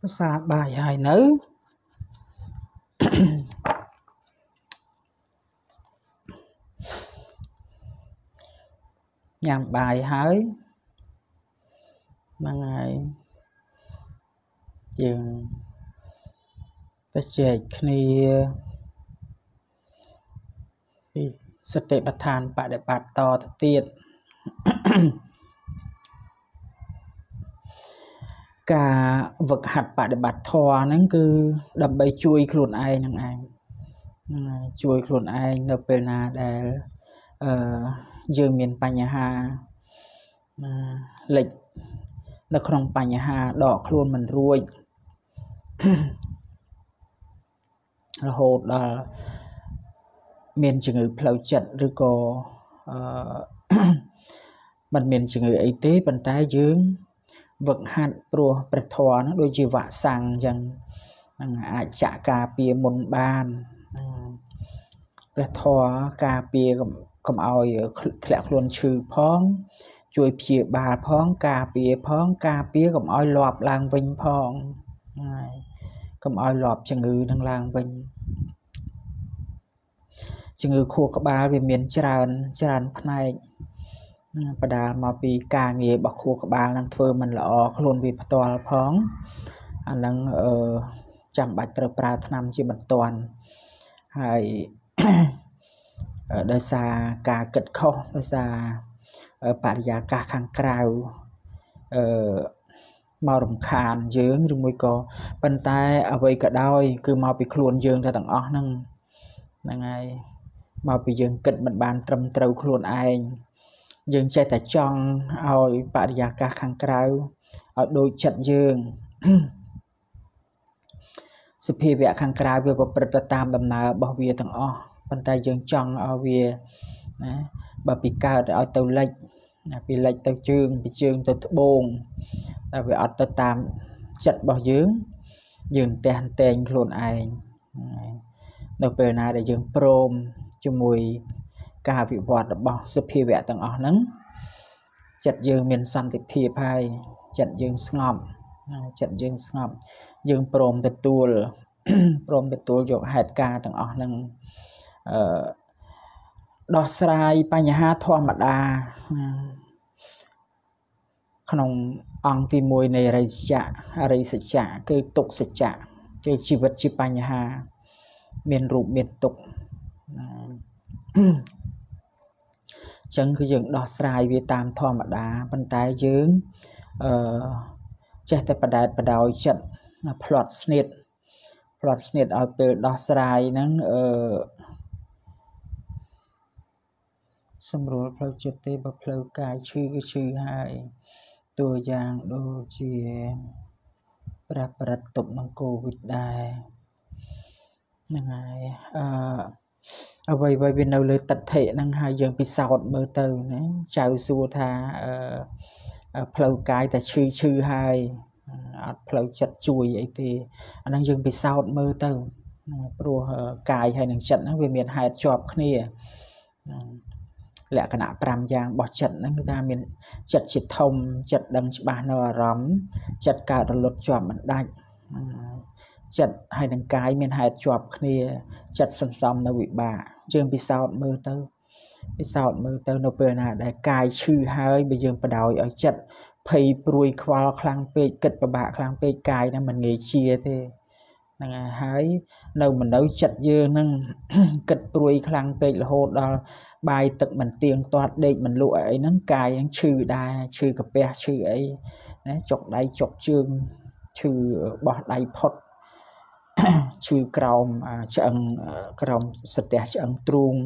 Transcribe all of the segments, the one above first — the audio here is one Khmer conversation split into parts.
xa bài hai nữ nhằm bài hơi bằng ngày dừng ta chạy khiสติปัฏฐานปฏิบัติต่อទៅទៀតការវឹកហាត់បដិបត្តិធម៌ហ្នឹងគឺដើម្បីជួយខ្លួនឯងហ្នឹងឯងជួយខ្លួនឯងនៅពេលណាដែលយើងមានបញ្ហាលេចនៅក្នុងបញ្ហាដកខ្លួនមិនរួចរហូតដល់មានជំងឺផ្លូវចិត្តឬក៏មិនមានជំងឺអីទេប៉ុន្តែយើងវឹកហាត់ព្រោះព្រះធម៌ហ្នឹងដូចជាវាក់សាំងអញ្ចឹងនឹងអាចចាក់ការពារមុនបានព្រះធម៌ការពារកុំឲ្យធ្លាក់ខ្លួនឈឺផងជួយព្យាបាលផងការពារផងការពារកុំឲ្យលាប់ឡើងវិញផងហើយកុំឲ្យលាប់ជំងឺនឹងឡើងវិញជំងឺខួរក្បាលវាមានច្រើនផ្នែកបដាលមកពីការងាររបស់ខួរក្បាលនឹងធ្វើមិនល្អខ្លួនវាផ្ទាល់ផងអានឹងចាំបាច់ត្រូវប្រើថ្នាំជាបន្ទាន់ហើយដោយសារការគិតខុសដោយសារបរិយាកាសខាងក្រៅមករំខានយើងឬមួយក៏ប៉ុន្តែអ្វីក៏ដោយគឺមកពីខ្លួនយើងទៅទាំងអស់ហ្នឹងហើយមកពីយើងគិតមិនបានត្រឹមត្រូវខ្លួនឯងយើងចេះតែចង់ឲ្យបរិយាកាសខាងក្រៅឲ្យដូចចិត្តយើងសភាវៈខាងក្រៅវាប្រព្រឹត្តទៅតាមដំណើររបស់វាទាំងអស់ប៉ុន្តែយើងចង់ឲ្យវាណាបើពីកើតឲ្យទៅលិចពីលិចទៅជើងពីជើងទៅត្បូងតែវាអត់ទៅតាមចិត្តរបស់យើងតែងតែងខ្លួនឯងនៅពេលណាដែលយើងព្រមជាមួយការវិវត្តរបស់សភាវៈទាំងអស់ហ្នឹងចិត្តយើងមានសន្តិភាពហើយចិត្តយើងស្ងប់យើងព្រមទទួលយកហេតុការណ៍ទាំងអស់ហ្នឹងដោះស្រាយបញ្ហាធម្មតាក្នុងអង្គទី1នៃអរិយសច្ចៈគឺទុក្ខសច្ចៈគឺជីវិតជាបញ្ហាមានរូបមានទុក្ខចឹងគឺយើងដោះស្រាយវាតាមធម្មតាប៉ុន្តែយើងចេះតែបដែតបដោយចិត្តផ្លាត់ស្នៀតឲ្យពេលដោះស្រាយហ្នឹងសម្រួលផ្លូវចិត្តទេបើផ្លូវកាយឈឺគឺឈឺហើយតួយ៉ាងដូចជាព្រះបរិត្តទុកនឹងកូវីដដែរហ្នឹងហើយអ្វីវានៅលើទិដ្ឋិហ្នឹងហើយយើងពិសោធន៍មើលទៅណាចៅសួរថាផ្លូវកាយតែឈឺហើយអត់ផ្លូវចិត្តជួយអីទេអាហ្នឹងយើងពិសោធន៍មើលទៅព្រោះកាយហើយនឹងចិត្តហ្នឹងវាមានហេតុជាប់គ្នាលក្ខណៈ5យ៉ាងរបស់ចិត្តហ្នឹងគឺថាមានចិត្តជាធំចិត្តដឹងច្បាស់នៅអារម្មណ៍ចិត្តកើតរលត់ជាប់មិនដាច់ចិត្តហើយនឹងកាយមានហេតុជាប់គ្នាចិត្តសន្សំនៅវិបាកយើងពិសោធន៍មើលទៅនៅពេលណាដែលកាយឈឺហើយបើយើងបដោយឲ្យចិត្តភ័យព្រួយខ្វល់ខ្លាំងពេកគិតពិបាកខ្លាំងពេកកាយហ្នឹងមិនងាយជាទេហ្នឹងហើយនៅចិត្តយើងហ្នឹងគិតព្រួយខ្លាំងពេករហូតដល់បាយទឹកមិនទៀងទាត់ដេកមិនលក់អីហ្នឹងកាយហ្នឹងឈឺដែរឈឺកាពះឈឺអីណាចុកដៃចុកជើងឈឺបោះដៃផុតឈឺក្រោមឆ្អឹងក្រោមសន្ទះឆ្អឹងទ្រូង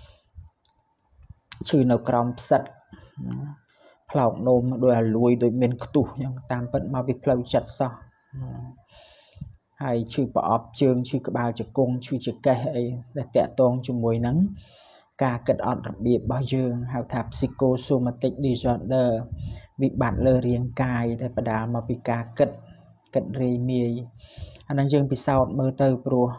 ឈឺនៅក្រោមផ្សិតផ្លោកនោមដូចអាលួយដូចមានខ្ទុះអញ្ចឹងតាមពិតមកពីផ្លូវចិត្តសោះហើយឈឺប្រអប់ជើងឈឺក្បាលជង្គង់ឈឺចង្កេះអីដែលតាក់ទងជាមួយនឹងការគិតអត់របៀបរបស់យើងហៅថា psychosomatic disorder វិបត្តិលើរាងកាយដែលបណ្ដាលមកពីការគិតរាយមាយអាហ្នឹងយើងពិសោធន៍មើលទៅព្រោះ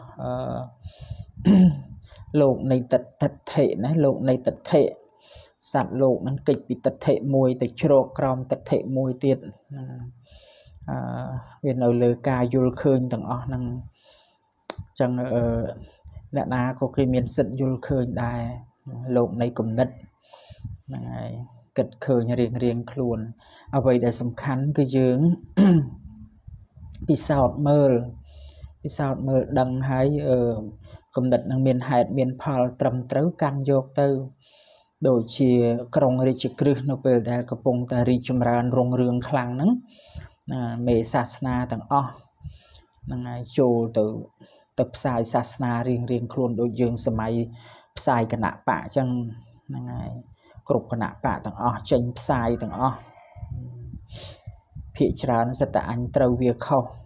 លោកនៃទិដ្ឋិណាលោកនៃទិដ្ឋិសត្វលោកហ្នឹងគេចពីទិដ្ឋិមួយទៅជ្រកក្រោមទិដ្ឋិមួយទៀត vì nơi lừa ca vô khơi tầng ở năng chẳng nè na có cái miền sịt vô khơi đài lộn này cùng nít này kịch khơi riêng riêng luôn ở vậy để sầm khánh cái dương bị sao mơ đằng hay cùng nít năng miền hạt miền phal trầm trấu can vô tư đổi chia krong ri chỉ krư nó về đại cái bông ta ri chum ran rong rương khlang nắng mê sát na tầng o năng châu từ tập sai sát na riêng riêng luôn đôi dương sớm mai sai cái nạp bạ chân năng cục cái nạp bạ tầng o tranh sai tầng o thị trấn rất là anh trâu việc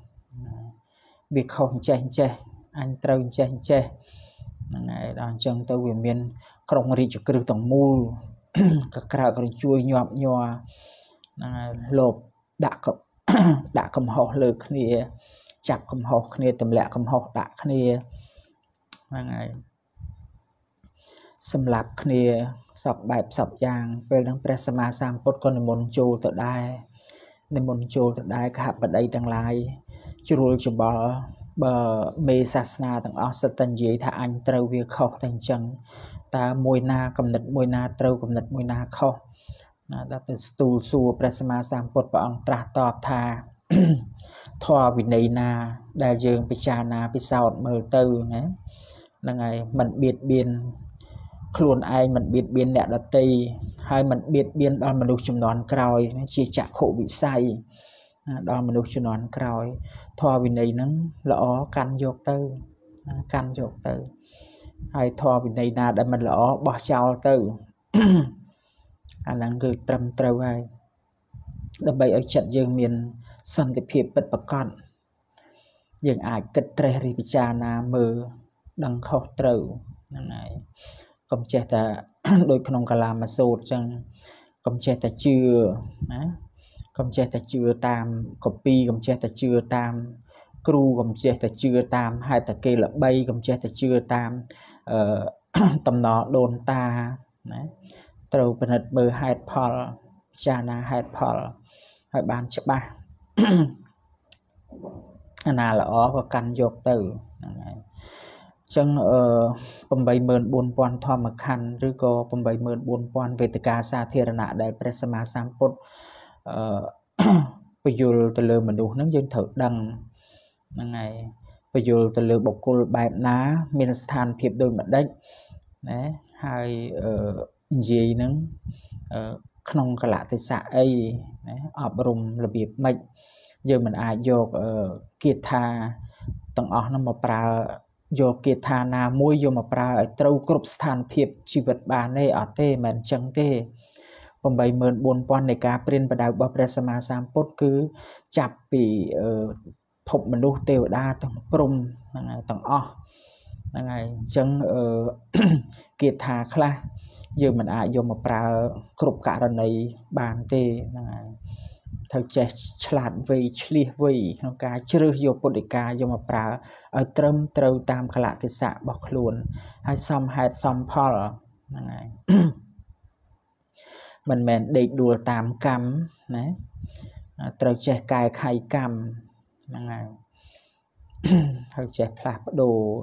không che anh trâu che này đang chân tôi về miền không ri chụp cứ tổng mù các cái còn chui nhọm nhòa lộp đã cầm họ lực này chặt cầm họ này tầm lẹ cầm họ đã này này xâm lập này sập bài sập giang về đang presma sang pot con môn châu tự đai cả ở đây đang lại chùa chùa bờ mê sát na tầng ở sát tầng dưới thà anh trâu việc khóc thành chân ta môi na cầm nứt môi na trâu cầm nứt môi na khóc đã từ tu su presma sang pot bằng tra tọp thà thọ vì này na đại dương pichana pisao mờ tư nè là ngày mình biệt biên luôn ai mình biệt biên nẹt đặt tây hay mình biệt biên đó mình được chùm nón còi chỉ chạm khổ bị say đó mình được chùm nón còi thọ vì này nó lõ căn vô tư hay thọ vì này na để mình lõ bỏ trao tư anh là người trầm trâu hay đặc biệt ở trận dương miền sân cái phiệp bật bạc con dương ai kịch tre ri pichana mơ đằng khó trâu này công chế ta đôi con cà la mà sốt chẳng công chế ta chưa công chế ta chưa tam copy công chế ta chưa tam cru công chế ta chưa tam hai ta kê là bay công chế ta chưa tam tầm nó đồn ta trâu bên hạt bờ hai pol chana hai pol hai ban chấp ba là ó và căn dọc từ chân bầm bay mơn buôn quan thom mà khăn rồi có bầm bay mơn buôn quan về từ ca sa thiên nạ đại presma samput bây giờ từ lừa mình đủ nắng dân thử đằng này bây giờ từ lừa bọc cô bài ná miền than phiệp đôi mặt đất đấy hai gì nắng không cả lạ từ xã ấy ở brum là việc mệnh giờ mình ai vô kiệt tha tầng ở nó mà pra vô kiệt tha na môi vô mà pra trâu cướp sàn phiệp chi vật bàn này ở tê mình chẳng tê còn bảy mơn buồn quan này cá prin và đào bờ presma sampot cứ chập bị phục mình đu tiêu đa tầng brum tầng o này chẳng kiệt tha kha giờ mình ai vô mà pra cướp cả lần này bàn tê thằng trẻ chặt vì chli vì nó cá chưa vô polica vô mà pra ở trâm trâu tam cả lại cái xạ bọc luôn hay xong Paul này mình để đùa tam cam này trâu trẻ cài khai cam này thằng trẻ plap đồ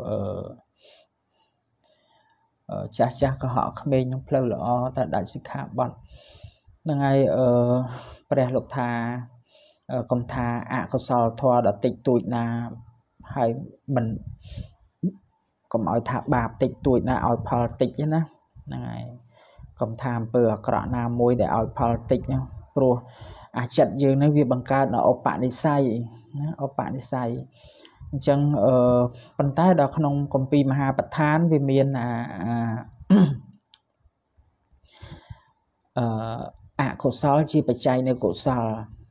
cha có họ không bên trong flow lọ tại đại sứ hạ bọn nàyประหลกทากรมทาอะกสลทอดติดตุยนาให้มันกรมเอาถาบาปติดตุยนาเอาพอติดนะนั่นไงกรมทามเปลือกกระนามวยแต่เอาพอติดเนาะปลัวอาจจะยืนในวิบังการเอาปะในไส้นะเอาปะในไส้จังปัญไตดอกขนมกรมปีมหาประธานวิเมียนcổ sal chỉ phải chạyในcổ sal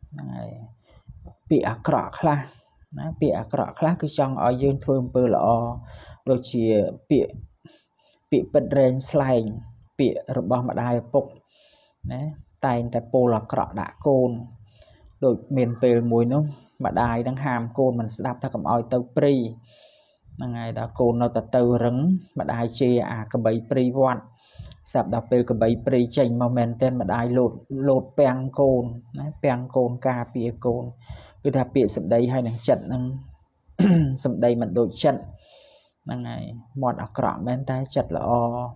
bịกระคละbịกระคละคือจังเอายืนทวนเปลือโดยchỉ bịเปิดเรนสไลน์bịระบำมาได้ปกนะแต่โปลกระด่าโกนโดยเมียนเปลมวยนู้มาได้ดังหามโกนมันสลับถ้ากับเอาเตาปรีนั่งไงด่าโกนเราแต่เตารึงมาได้เชียกับใบปรีวัดสับดับเปลกับใบปรีเจงโมเมนต์เต้นมาได้โหลดแปงโกนนะแปงโกนกาเปียโกน cứ ta bị sầm đây hay năng chật năng sầm đây mình đổi chật năng này mọt ở cọng bên tay chật là o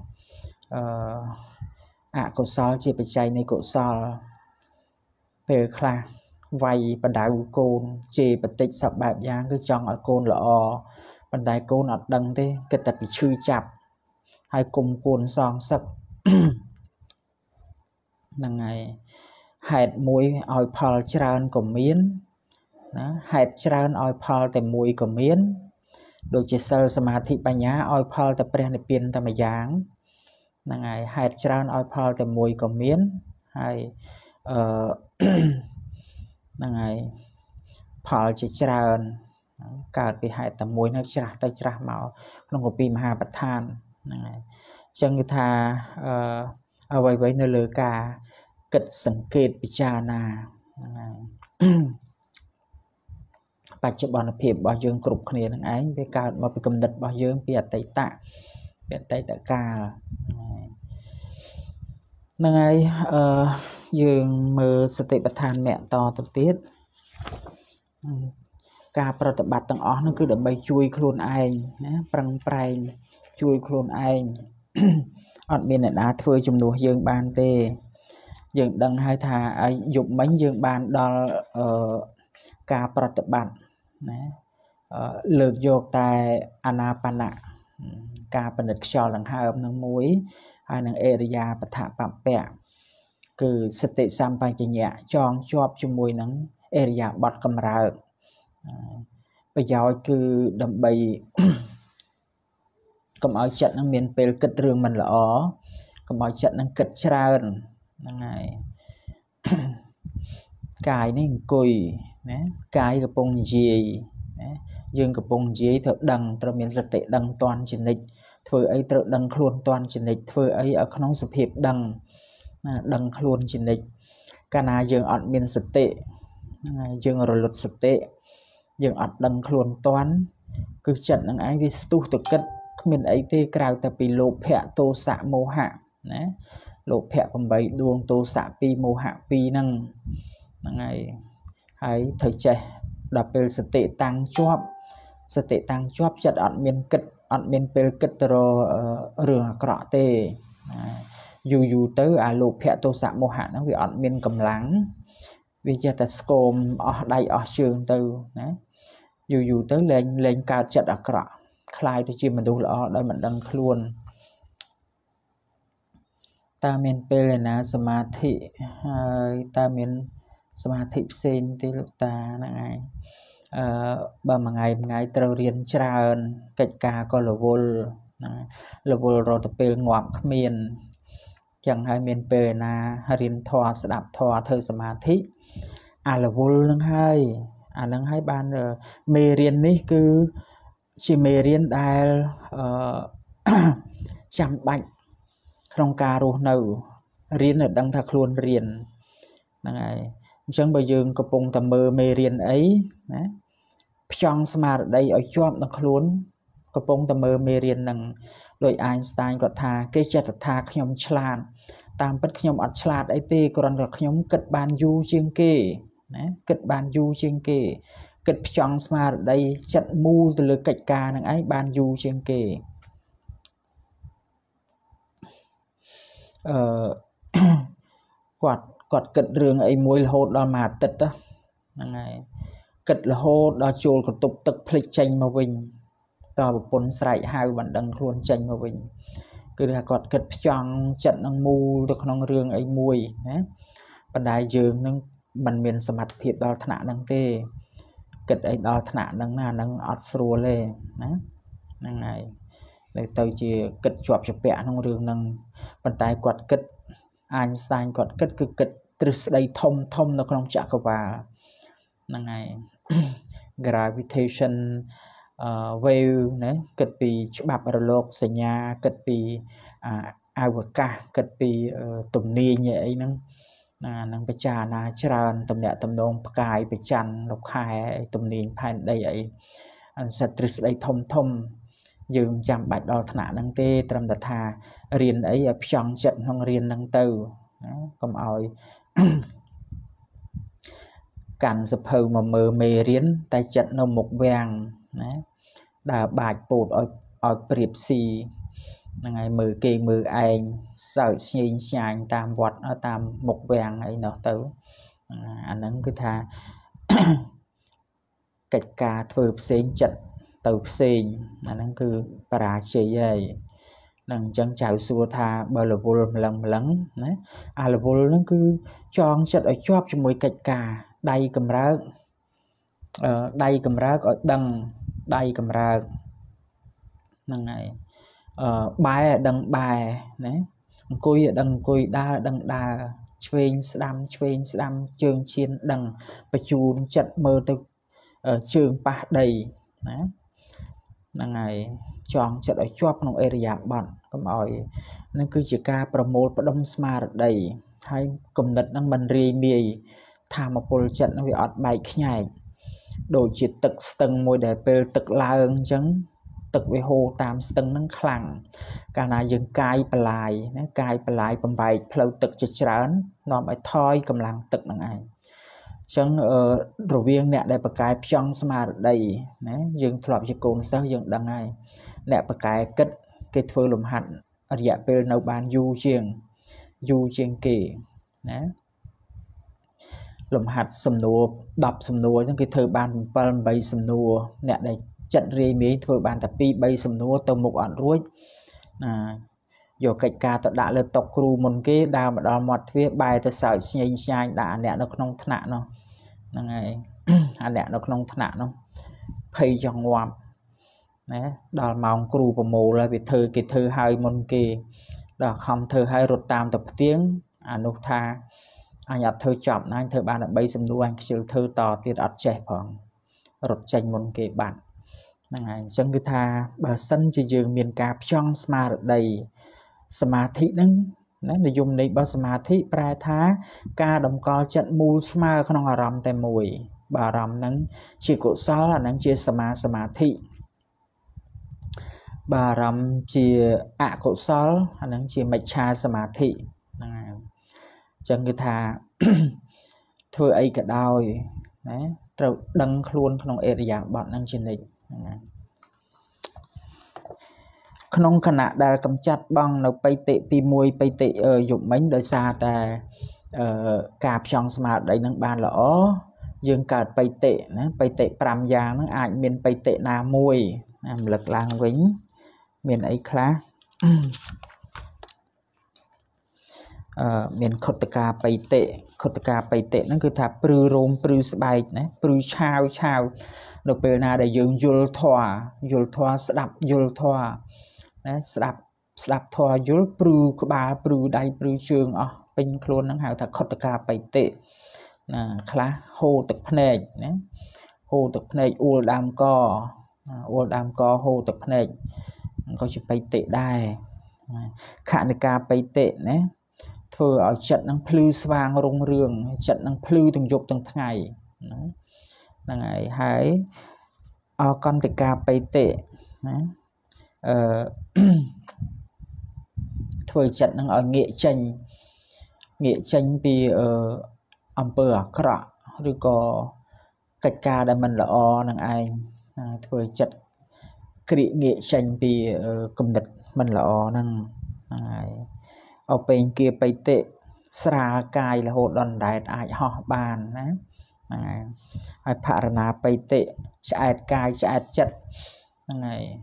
cổ sao chỉ bị cháy này cổ sao về khla vay bàn đài côn chỉ bị tích sập bạc giang cứ chọn ở côn là o bàn đài côn ở đằng thế cái tập bị chui chập hay cùng côn son sập năng này hạt muối oi phal tràn của miến hạt tràn oi phalแต่មួយក៏មានដូចជាសិលសមាធិបញ្ញាឲ្យផលតែព្រះនិព្វានតែម្យ៉ាងហ្នឹងហើយហេតុច្រើនឲ្យផលតែមួយក៏មានហើយហ្នឹងហើយផលជាច្រើនកើតពីហេតុតែមួយនៅច្រាស់ទៅច្រាស់មកក្នុងគម្ពីរមហាប្រធានហ្នឹងហើយអញ្ចឹងគឺថាអ្វីៗនៅលើការគិតសង្កេតពិចារណាហ្នឹងហើយបច្ចុប្បន្នភាពរបស់យើងគ្រប់គ្នានឹងឯងវាកើតមកពីគំនិតរបស់យើងពីអតីតកាលហ្នឹងហើយយើងមើលសតិប្បដ្ឋានមគ្គតទៅទៀតការប្រតិបត្តិទាំងអស់នោះគឺដើម្បីជួយខ្លួនឯងណាប្រឹងប្រែងជួយខ្លួនឯងអត់មានអ្នកណាធ្វើជំនួសយើងបានទេយើងដឹងហើយថាយប់មិញយើងបានដល់ការប្រតិបត្តិណាលើកយកតែអាណាបនៈការពិនិត្យខ្យល់ដង្ហើមនឹងមួយហើយនឹងអរិយាបដ្ឋបព្វៈគឺសតិសម្បជញ្ញៈចងជាប់ជាមួយនឹងអរិយាបថកម្រើកប្រយោជន៍គឺដើម្បីកុំឲ្យចិត្តនឹងមានពេលគិតរឿងមិនល្អកុំឲ្យចិត្តនឹងគិតច្រើនហ្នឹងហើយកាយនេះអង្គុយណាកាយកំពុងនិយាយណាយើងកំពុងនិយាយត្រូវដឹងត្រូវមានសតិដឹងតាន់ជានិច្ចធ្វើអីត្រូវដឹងខ្លួនតាន់ជានិច្ចធ្វើអីឲ្យក្នុងសភាពដឹងណាដឹងខ្លួនជានិច្ចកាលណាយើងអត់មានសតិយើងរលត់សតិយើងអត់ដឹងខ្លួនតាន់គឺចិត្តនឹងឯងវាស្ទុះទៅគិតគ្មានអីទេក្រៅតែពីលោភៈទោសៈមោហៈណាលោភៈ8ដួងទោសៈ2មោហៈ2ហ្នឹងហើយត្រូវចេះដល់ពេលសតិតាំងជាប់ចិត្តអត់មានគិតអត់មានពេលគិតទៅរឿងអាក្រក់ទេយូរទៅអាលោភៈទោសៈមោហៈហ្នឹងវាអត់មានកម្លាំងវាចេះតែស្គមអស់ដៃអស់ជើងទៅណាយូរទៅលែងកើតចិត្តអាក្រក់คล้ายទៅជាមនុស្សល្អដោយមិនដឹងខ្លួនតើមានពេលណាសមាធិហើយតើមានសមាធិផ្សេងទេលោកតាហ្នឹងឯងបើមួយថ្ងៃត្រូវរៀនច្រើនកិច្ចការក៏រវល់រត់ទៅពេលងាប់គ្មានចឹងហើយមានពេលណារៀនធម៌ស្ដាប់ធម៌ធ្វើសមាធិអារវល់ហ្នឹងហើយអាហ្នឹងហើយបានមេរៀននេះគឺជាមេរៀនដែលចាំបាច់ក្នុងការរស់នៅរៀនឲ្យដឹងថាខ្លួនរៀនហ្នឹងហើយអញ្ចឹងបើយើងកំពុងតែមើលមេរៀនអីណាផ្ចង់ស្មារតីឲ្យជាប់នឹងខ្លួនកំពុងតែមើលមេរៀនហ្នឹងដោយអៃនស្តាញគាត់ថាគេចេះតែថាខ្ញុំឆ្លាតតាមពិតខ្ញុំអត់ឆ្លាតអីទេគ្រាន់តែខ្ញុំគិតបានយូរជាងគេណាគិតបានយូរជាងគេគិតផ្ចង់ស្មារតីចិត្តមូលទៅលើកិច្ចការហ្នឹងឯងបានយូរជាងគេគាត់គិតរឿងអីមួយរហូតដល់មួយអាទិត្យហ្នឹងហើយគិតរហូតដល់ចូលកន្ទប់ទឹកភ្លេចចេញមកវិញតប្រពន្ធស្រែកហៅបានដឹងខ្លួនចេញមកវិញគឺថាគាត់គិតផ្ចង់ចិត្តនឹងមូលទៅក្នុងរឿងអីមួយណាប៉ុន្តែយើងនឹងមិនមានសមត្ថភាពដល់ថ្នាក់ហ្នឹងទេគិតអីដល់ថ្នាក់ហ្នឹងណាហ្នឹងអត់ស្រួលទេណាហ្នឹងហើយទៅជាគិតជាប់ជាពាក់ក្នុងរឿងហ្នឹងប៉ុន្តែគាត់គិតអៃនស្តាញគាត់គិតគឺគិតទ្រឹស្ដីធំនៅក្នុងចក្រវាឡហ្នឹងហើយ gravitation wave ណាគិតពីច្បាប់រលកសញ្ញាគិតពីអវកាសគិតពីទំនាញអីហ្នឹងនឹងពិចារណាច្រើនតំណាក់តំណងផ្កាយប្រច័នលោកខែទំនាញផែនដីអីសិតទ្រឹស្ដីធំយើងចាំបាច់ដល់ថ្នាក់ហ្នឹងទេត្រឹមតែថារៀនអីឲ្យផ្ចង់ចិត្តក្នុងរៀនហ្នឹងទៅណាកុំឲ្យ cản sập hờ mà mờ mê riến tay chật nó một vàng đã bạch bột ở priệp xì ngày mờ kê mờ anh sợ xin chàng tam vật ở tam một vàng ấy nó tới anh ấy cứ tha cách ca thơ xên chật tàu xên anh ấy cứ bà chế vậy nâng chân chào xua tha bờ là vô lần lắng là vô nó cứ cho chật ở chóp cho mỗi cách ca đây cầm rác ở đây cầm rác nâng này bài ở đằng bài đấy cùi ở đằng cùi đa chuyền đam trường chiên đằng và chùn chật mơ từ trường ba đầy nâng này chọn chật ở chóp trong area bọn có mọi nên cứ chỉ ca promote và đông smart đầy hay cùng nịch năng mình rì mì tham một bộ trận nó bị ọt bài nhảy đổi chỉ tực tầng môi để bê tực la ơn chấn tực với hồ tam tầng nâng khẳng cả là dừng cai bà lại bằng bài phâu tực cho trán nó mới thôi cầm lăng tực nâng ảnh chấn rồi viên nè để bà cái trong smart đầy dừng thọp cho côn sao dừng đằng này nè bà cái kết cái thơ lùm hẳn ở dạ bê nấu bàn du chiêng kỳ lùm hạt sầm nùa đọc sầm nùa trong cái thơ bàn bay sầm nùa nè để trận rì mỹ thơ bàn tập pi bay sầm nùa tàu một ẩn ruột dù cách ca tự đã lên tộc cừu một cái đào mà đào mọt phía bài từ sợi nhai đã nè nó không thạ nó này nè nó không thạ nó hay trong ngoạm đào mong cừu của mồ là vì thơ cái thơ hai môn kia đó không thơ hai rụt tam tập tiếng nụ tha anh nhặt thơ chậm anh thơ ban là bay sầm nùa anh chịu thơ to tiết ọt trẻ phòng rụt tranh môn kia bạn này chân cái tha bà sân chỉ dừng miền cạp trong smart đầyสมาธิ nâng để dùng này bao สมาธิ ปลาย thá ca đồng co trận mù smart không ở rầm tại mùi bà rầm nâng chỉ cổ sáu là nâng chia สมาธิ bà rầm chia cổ sáu là nâng chia mạch cha สมาธิ chân cái thà thôi ấy cả đôi trâu đăng luôn không ế dạng bọn nâng trên này không khả năng đã cầm chặt bằng nó bay tệ tìm mùi bay tệ dụng mấy đời xa ta cạp trong smart đấy nâng bàn lõ dương cả bay tệ pram giang nó ảnh miền bay tệ na mùi lực lang vĩnh miền ấy khác miền khốt ca bay tệ nó cứ thà prư rôm prư sbai prư chao được bề nào để dương dul thoa sập dul thoa sập thoa dul prư ba prư đai prư trường pin khuôn năng hào thật khốt ca bay tệ khá hồ tực phê u đam co hồ tực phê có chụp bay tệ đai khả năng ca bay tệ thưa ở trận năng plư vang rung rương trận năng plư từng dục từng ngày ngày hãy con tệ ca bay tệ thôi trận năng ở nghệ tranh vì ông bờ cọ rồi có cách ca đã mình là năng ai thôi trận kỹ nghệ tranh vì cầm địch mình là năng ở bên kia bay tệ sra cài là hộ đòn đại ai họ bàn ai parana bay tệ chạy cài chạy chật này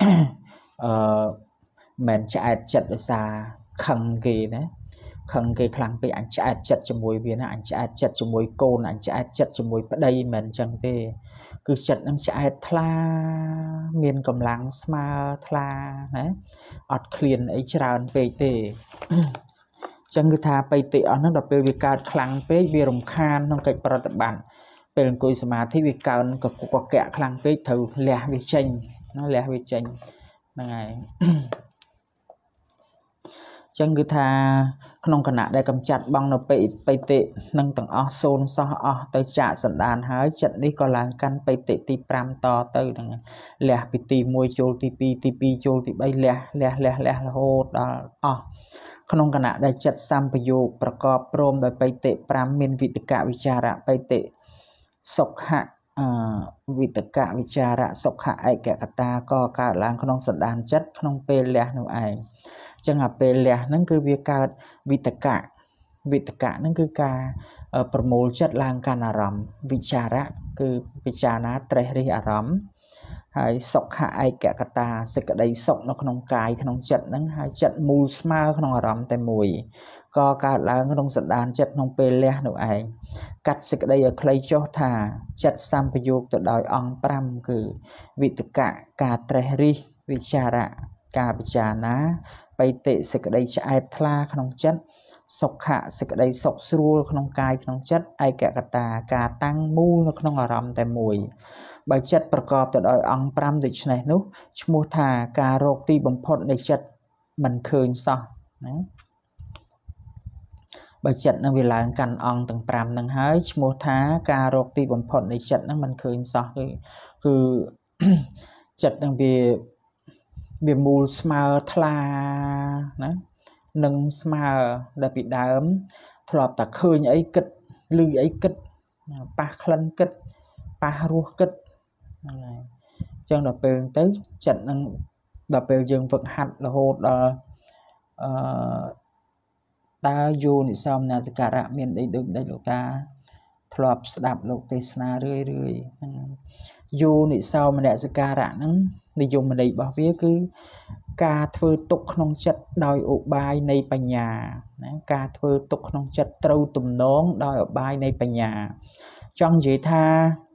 mình chạy chật ở xa khăng kì khăng kì khăng bị anh chạy chật cho mùi viên anh chạy chật cho mùi côn anh chạy chật cho mùi ở đây mình chẳng về cứ chật anh chạy thla miền cầm lăng sma thla ọt clean ấy tràn về tệ chẳng cứ tha bay tệ nó đọc về việc cao khăn pê vì rồng khan trong cách bảo tập bản bên côi mà thấy việc cao nó có kẹt khăn pê thử lẻ vì tranh nó lẻ vì tranh này chẳng cứ tha không cần nãy đây cầm chặt băng nó bay tệ nâng tầng xôn so tới trả sẵn đàn hái trận đi còn là căn bay tệ tí pram to tới lẻ bị tì môi chôl tí pi chôl tí bay lẻ là hô đó không cần nãy đây chặt xăm bây giờประกอบ prom โดย bay tệ pram miền vị cả vichara bay tệ sọc hạ vị tất cả vị trà rạ sọc hạ ai kẻ ta có cả làng không sẵn đàn chất không pê lẹ nụ ai chẳng là pê lẹ nó cứ việc cả vị tất cả nó cứ cả promote chất làng can aram vị trà rạ cứ vị trà ná tre ri aram hay sọc hạ ai kẻ ta sẽ cái đấy sọc nó không cái không trận nó hay trận mù smile không aram tại mùi có cả làng không sẵn đàn chất không pê lẹ nụ ai cắt sẽ đây ở clay cho thà chặt samประโยค từ đòi ong pram គឺ វិតកៈ ការត្រេះរិះ វិចារៈ ការពិចារណា បៃតិ សេចក្តីឆ្អែតថ្លាក្នុងចិត្ត សុខៈ សេចក្តីសុខស្រួលក្នុងកាយក្នុងចិត្ត ឯកកតា ការតាំងមូលនៅក្នុងអារម្មណ៍តែមួយបើចិត្តប្រកបទៅដោយអង្គ5ដូច្នេះនោះឈ្មោះថាការរកទីបំផុតនៃចិត្តមិនឃើញសោះណាបើចិត្តនឹងវាឡើងកាន់អង្គទាំង5ហ្នឹងហើយឈ្មោះថាការរកទីបំផុតនៃចិត្តហ្នឹងមិនឃើញសោះគឺចិត្តនឹងវាមូលស្មើថ្លាណានឹងស្មើដល់ពីដើមធ្លាប់តែឃើញអីគិតឮអីគិតប៉ះក្លិនគិតប៉ះរសគិតហ្នឹងហើយអញ្ចឹងដល់ពេលទៅចិត្តនឹងដល់ពេលយើងฝึกហាត់រហូតដល់តើយោនិសោមនសិការៈមានអីដូចលោកតាធ្លាប់ស្ដាប់លោកទេសនារឿយយោនិសោមនសិការៈហ្នឹងនិយមន័យរបស់វាគឺការធ្វើទុកក្នុងចិត្តដោយឧបាយនៃបញ្ញាណាការធ្វើទុកក្នុងចិត្តត្រូវទំនងដោយឧបាយនៃបញ្ញាចង់និយាយថា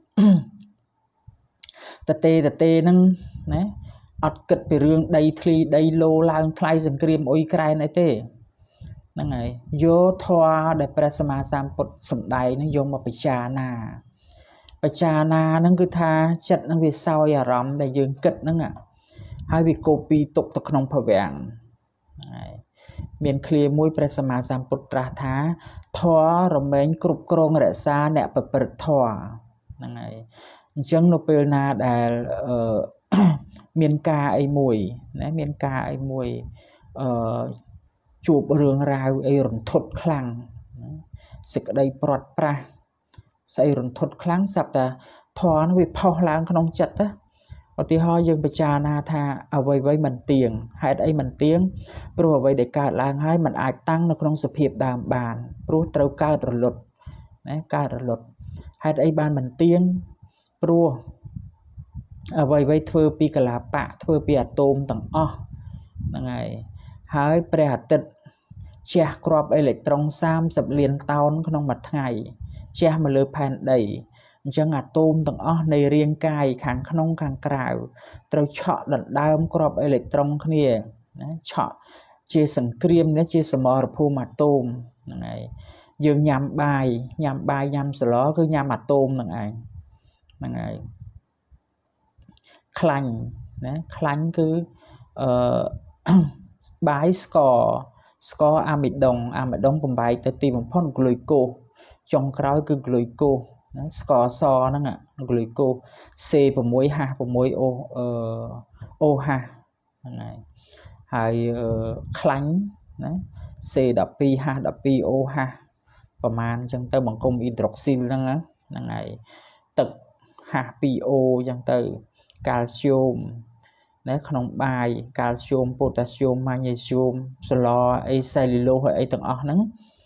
តទេហ្នឹងណាអត់គិតពីរឿងដីធ្លីដីឡូឡើងថ្លៃសង្គ្រាមអ៊ុយក្រែនអីទេហ្នឹងហើយយកធម៌ដែលព្រះសម្មាសម្ពុទ្ធសម្ដែងហ្នឹងយកមកពិចារណាហ្នឹងគឺថាចិត្តហ្នឹងវាសោយអារម្មណ៍ដែលយើងគិតហ្នឹងហើយវាកូពីទុកទៅក្នុងភវាំងហើយមានឃ្លាមួយព្រះសម្មាសម្ពុទ្ធត្រាស់ថាធម៌រមែងគ្រប់គ្រងរក្សាអ្នកប្រព្រឹត្តធម៌ហ្នឹងហើយអញ្ចឹងនៅពេលណាដែលមានការអីមួយណាមានការអីមួយជួបរឿងរ៉ាវអីរន្ធត់ខ្លាំងសេចក្តីព្រាត់ប្រាសស្អីរន្ធត់ខ្លាំងស្រាប់តែធម៌នោះវាផុសឡើងក្នុងចិត្តណាឧទាហរណ៍យើងពិចារណាថាអ្វីមិនទៀងហេតុអីមិនទៀងព្រោះអ្វីដែលកើតឡើងហើយมันអាចតាំងនៅក្នុងសភាពដើមបានព្រោះត្រូវកើតរលត់ណាកើតរលត់ហេតុអីបានមិនទៀងព្រោះអ្វីធ្វើពីកលាបៈធ្វើពីអាតូមទាំងអស់ហ្នឹងហើយព្រះអាទិត្យជះគ្រាប់អេឡិចត្រូន30លានតោនក្នុងមួយថ្ងៃជះមកលើផែនដីអញ្ចឹងអាតូមទាំងអស់នៃរាងកាយខាងក្នុងខាងក្រៅត្រូវឆក់ដណ្ដើមគ្រាប់អេឡិចត្រូនគ្នាណាឆក់ជាសង្គ្រាមនេះជាសមរភូមិអាតូមហ្នឹងហើយយើងញ៉ាំបាយញ៉ាំស្លគឺញ៉ាំអាតូមហ្នឹងឯងហ្នឹងហើយខ្លាញ់ណាខ្លាញ់គឺបាយស្ករអាមីដុងបំបែកទៅទីបំផុតក្លូយកូសចុងក្រោយគឺក្លូយកូសណាស្ករសហ្នឹងក្លូយកូស C6H6O OH ហ្នឹងហើយខ្លាញ់ណា C12H12OH ប្រមាណអញ្ចឹងទៅបង្គំអ៊ីដ្រុកស៊ីលហ្នឹងហើយទឹក H2O អញ្ចឹងទៅកាល់ស្យូមណាក្នុងបាយកាល់ស្យូមប៉ូតាស្យូមម៉ាញ៉េស្យូមស្លអីសេលូឡូសអីទាំងអស់ហ្នឹង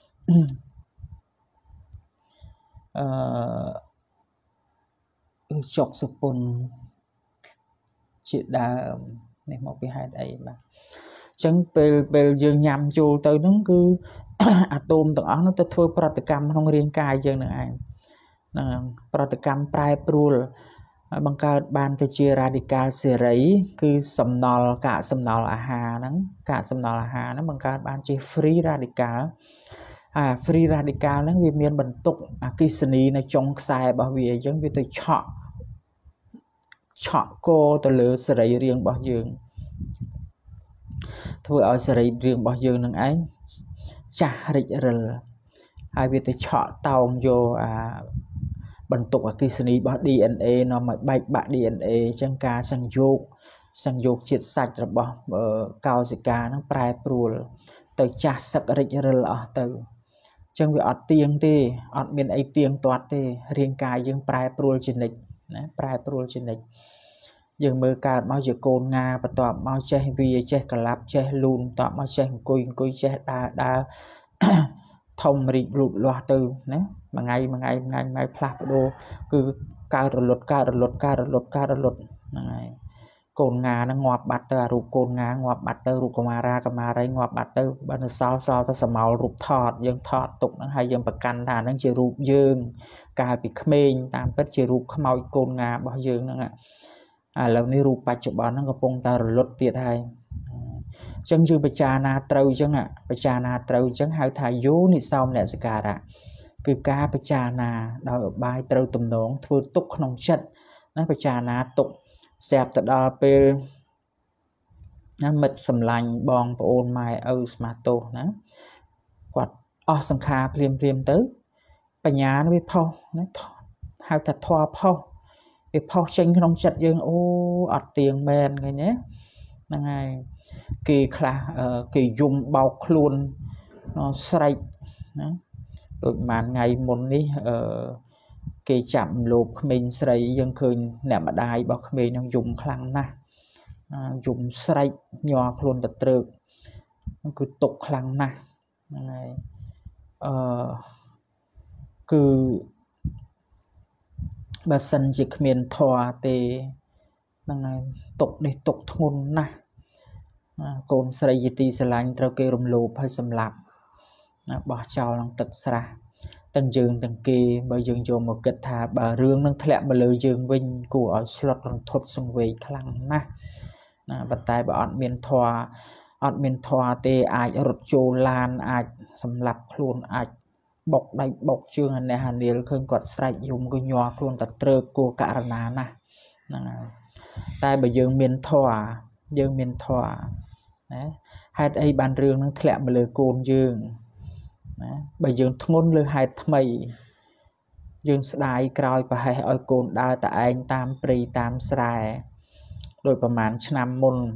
ចុកសុពន្ធជាដើមនេះមកពីហេតុអីបាទអញ្ចឹងពេលយើងញ៉ាំចូលទៅហ្នឹងគឺអាតូមទាំងអស់ហ្នឹងទៅធ្វើប្រតិកម្មក្នុងរាងកាយយើងនឹងឯងហ្នឹងប្រតិកម្មប្រែប្រួលបង្កើតបានទៅជា radical សេរីគឺកាកសំណល់អាហារហ្នឹងបង្កើតបានជា free radical free radical ហ្នឹងវាមានបន្ទុកអគ្គិសនីនៅចុងខ្សែរបស់វាអញ្ចឹងវាទៅឆក់កទៅលើសរីរាង្គរបស់យើងធ្វើឲ្យសរីរាង្គរបស់យើងនឹងឯងចាស់រិចរិលហើយវាទៅឆក់តោងយកបន្ទុកអគ្គិសនីរបស់ DNA នាំឲ្យបែកបាក់ DNA អញ្ចឹងការសង្យោគជាតិសាច់របស់កោសិកាហ្នឹងប្រែប្រួលទៅចាស់សឹករិចរិលអស់ទៅចឹងវាអត់ទៀងទេអត់មានអីទៀងទាត់ទេរាងកាយយើងប្រែប្រួលជានិច្ចណាប្រែប្រួលជានិច្ចយើងមើលកើតមកជាកូនងាបន្ទាប់មកចេះវាចេះកលាប់ចេះលូនបន្ទាប់មកចេះអង្គុយចេះដើរ ធំរីកលូតលាស់ទៅណាមួយថ្ងៃផ្លាស់ប្ដូរគឺកើតរលត់ហ្នឹងហើយកូនងាហ្នឹងងាប់បាត់ទៅអារូបកូនងាងាប់បាត់ទៅរូបកុមារីងាប់បាត់ទៅបើនៅសល់តែសមោលរូបថតយើងថតទុកហ្នឹងហើយយើងប្រកាន់ថាហ្នឹងជារូបយើងកាលពីក្មេងតាមពិតជារូបខ្មោចកូនងារបស់យើងហ្នឹងឥឡូវនេះរូបបច្ចុប្បន្នហ្នឹងកំពុងតែរលត់ទៀតហើយអញ្ចឹងយើងពិចារណាត្រូវអញ្ចឹងហៅថាយោនិសោមនសិការៈគឺការពិចារណាដោយឧបាយត្រូវទំនងធ្វើទុកក្នុងចិត្តណាពិចារណាទុកស្រាប់ទៅដល់ពេលណាមិត្តសម្លាញ់បងប្អូនម៉ែឪស្មាទោសណាគាត់អស់សង្ខារភ្លាមទៅបញ្ញាវាផុសណាហៅថាធម៌ផុសវាផុសចេញក្នុងចិត្តយើងអូអត់ទៀងមែនឃើញទេហ្នឹងហើយគេខ្លះគេយំបោកខ្លួនស្រែកណាដូចប្រហែលថ្ងៃមុននេះគេចាប់លោកក្មេងស្រីយើងឃើញអ្នកម្ដាយរបស់ក្មេងហ្នឹងយំខ្លាំងណាស់យំស្រែកញ័រខ្លួនទៅត្រើកគឺទុកខ្លាំងណាស់ហ្នឹងហើយគឺបើសិនជាគ្មានធម៌ទេហ្នឹងហើយទុកនេះទុកធ្ងន់ណាស់កូនស្រីជាទីស្រឡាញ់ត្រូវគេរំលោភហើយសម្លាប់ណាបោះចោលក្នុងទឹកស្រះទាំងយើងទាំងគេបើយើងយកមកគិតថាបើរឿងនឹងធ្លាក់មកលើយើងវិញគួរឲ្យស្លុតរន្ធត់សង្វេគខ្លាំងណាស់ណាប៉ុន្តែបើអត់មានធម៌ទេអាចរត់ចូលឡានអាចសម្លាប់ខ្លួនអាចបុកដៃបុកជើងអានេះអានាលឃើញគាត់ស្រែកយំក៏ញ័រខ្លួនតែត្រើកគួរករណាណាស់ហ្នឹងហើយតែបើយើងមានធម៌ណាហេតុអីបានរឿងនឹងធ្លាក់មកលើកូនយើងណាបើយើងធ្ងន់លើហេតុថ្មីយើងស្ដាយក្រោយប្រហែសឲ្យកូនដើរតែឯងតាមព្រៃតាមស្រែដោយប្រហែលឆ្នាំមុន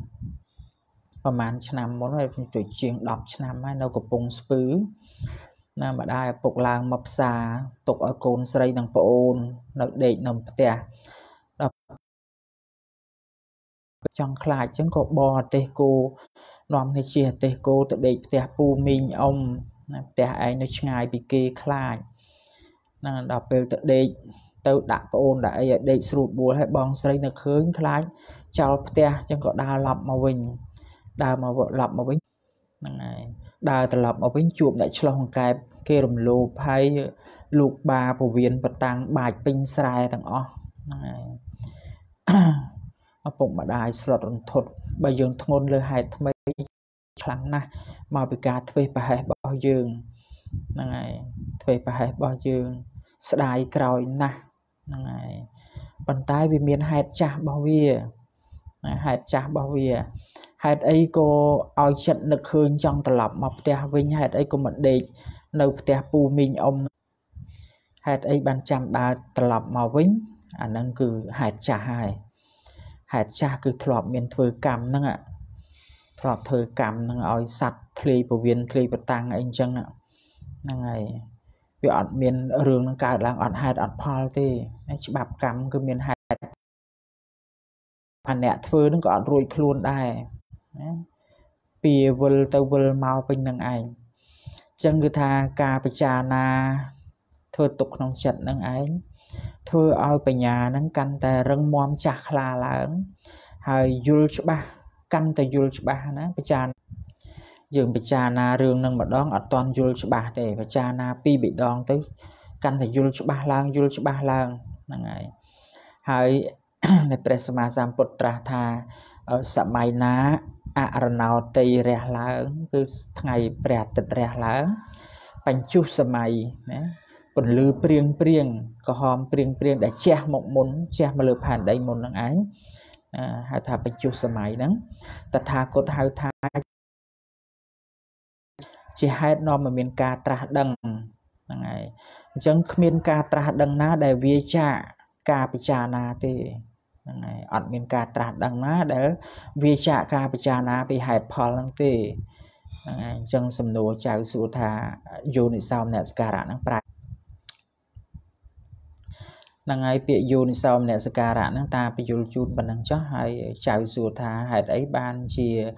ហើយទៅជាង10ឆ្នាំហើយនៅកំពង់ស្ពឺណាម្ដាយឪពុកឡើងមកផ្សារទុកឲ្យកូនស្រីនិងប្អូននៅដេកនៅផ្ទះដល់ចង់ខ្លាចអញ្ចឹងក៏បរទេសគោនាំគ្នាជិះទេសគោទៅដេកផ្ទះពូមីងអ៊ំណាផ្ទះឯងនៅឆ្ងាយពីគេខ្លាចណាដល់ពេលទៅដេកទៅដាក់ប្អូនដាក់អីឲ្យដេកស្រួលបួលហើយបងស្រីនៅឃើញខ្លាចចោលផ្ទះអញ្ចឹងក៏ដើរឡប់មកវិញហ្នឹងហើយដើរត្រឡប់មកវិញជួបអ្នកឆ្លោះអង្កែបគេរំលោភហើយលោកបាពវៀនបតាំងបាច់ពេញស្រែទាំងអស់ហ្នឹងហើយឪពុកម្ដាយស្លុតរន្ធត់បើយើងធ្ងន់លើហេតុថ្មីខ្លាំងណាស់មកពីការធ្វេសប្រហែសរបស់យើងហ្នឹងហើយធ្វេសប្រហែសរបស់យើងស្ដាយក្រោយណាស់ហ្នឹងហើយប៉ុន្តែវាមានហេតុចាស់របស់វាហេតុអីក៏ឲ្យចិត្តនឹកឃើញចង់ត្រឡប់មកផ្ទះវិញហេតុអីក៏មិនដេកនៅផ្ទះពូមីងអ៊ំហេតុអីបានចាំដើរត្រឡប់មកវិញអាហ្នឹងគឺហេតុចាស់ហើយហេតុចាស់គឺធ្លាប់មានធ្វើកម្មហ្នឹងឲ្យសត្វធ្លាយពវៀនធ្លាយបតាំងអីអញ្ចឹងហ្នឹងហើយវាអត់មានរឿងនឹងកើតឡើងអត់ហេតុអត់ផលទេច្បាប់កម្មគឺមានហេតុអ្នកធ្វើនឹងក៏អត់រួចខ្លួនដែរណាពីវិលទៅវិលមកពេញនឹងឯងអញ្ចឹងគឺថាការពិចារណាធ្វើទុកក្នុងចិត្តនឹងឯងធ្វើឲ្យបញ្ញានឹងកាន់តែរឹងមាំចាស់ខ្លាឡើងហើយយល់ច្បាស់កាន់តែយល់ច្បាស់ណាយើងពិចារណារឿងនឹងម្ដងអត់ទាន់យល់ច្បាស់ទេពិចារណាពីរបីដងទៅកាន់តែយល់ច្បាស់ឡើងហ្នឹងហើយនៅព្រះសម្មាសម្ពុទ្ធត្រាស់ថាសម័យណាអរណោតីរះឡើងគឺថ្ងៃព្រះអាទិត្យរះឡើងបញ្ជុសម័យណាពន្លឺព្រៀងក្រហមព្រៀងដែលជះមកមុនជះមកលើផែនដីមុនហ្នឹងឯងហៅថាបញ្ជុសម័យហ្នឹងតថាគតហៅថាជាហេតុនាំឲ្យមានការត្រាស់ដឹងហ្នឹងហើយអញ្ចឹងគ្មានការត្រាស់ដឹងណាដែលវាចាកការពិចារណាទេហ្នឹងហើយអត់មានការត្រាស់ដឹងណាដែលវាចាកការពិចារណាពីហេតុផលហ្នឹងទេ chân sầm nô chào su tha vô nị sau nè skara năng pra năng ai bị vô nị sau nè skara năng ta bị vô chun bằng năng chó hay chào su tha hay ấy ban chia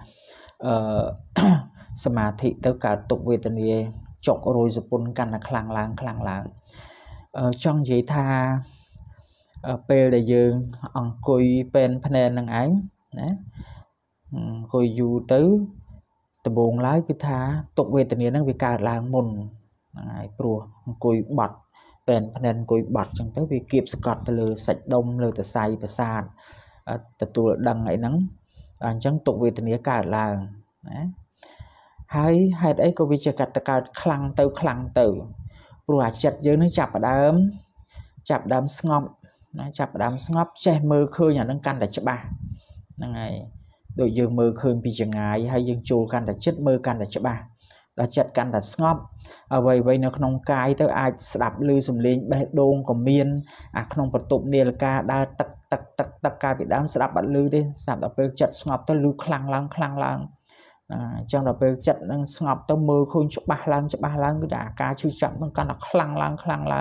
สมาธิទៅកើតទុកវេទនាចុករយសពុនកាន់តែខ្លាំងឡើងចង់និយាយថាពេលដែលយើងអង្គុយពេនភ្នែននឹងឯងណាអង្គុយយូរទៅដំបូងឡើយគឺថាទុកវេទនានឹងវាកើតឡើងមុនហ្នឹងហើយព្រោះអង្គុយបត់ពេនភ្នែនអង្គុយបត់ចឹងទៅវាគៀបសកត់ទៅលើសាច់ដុំលើសរសៃប្រសាទទទួលដឹងអីហ្នឹងអញ្ចឹងទុកវេទនាកើតឡើងណាហើយហេតុអីក៏វាជាកើតខ្លាំងទៅព្រោះអាចិត្តយើងនឹងចាប់ផ្ដើមស្ងប់ណាចាប់ផ្ដើមស្ងប់ចេះមើលឃើញអានឹងកាន់តែច្បាស់ហ្នឹងហើយដូចយើងមើលឃើញពីចង្ងាយហើយយើងចូលកាន់តែចិត្តមើលកាន់តែច្បាស់ដល់ចិត្តកាន់តែស្ងប់អ្វីនៅក្នុងកាយទៅអាចស្ដាប់ឮសំឡេងបេះដូងក៏មានអាក្នុងបន្ទប់នាឡិកាដើរទឹកកាលពីដើមស្ដាប់អត់ឮទេស្ដាប់ដល់ពេលចិត្តស្ងប់ទៅឮខ្លាំងឡើងអញ្ចឹងដល់ពេលចិត្តនឹងស្ងប់ទៅមើលឃើញច្បាស់ឡើងគឺថាអាការឈឺចាប់នឹងកាន់តែខ្លាំងឡើង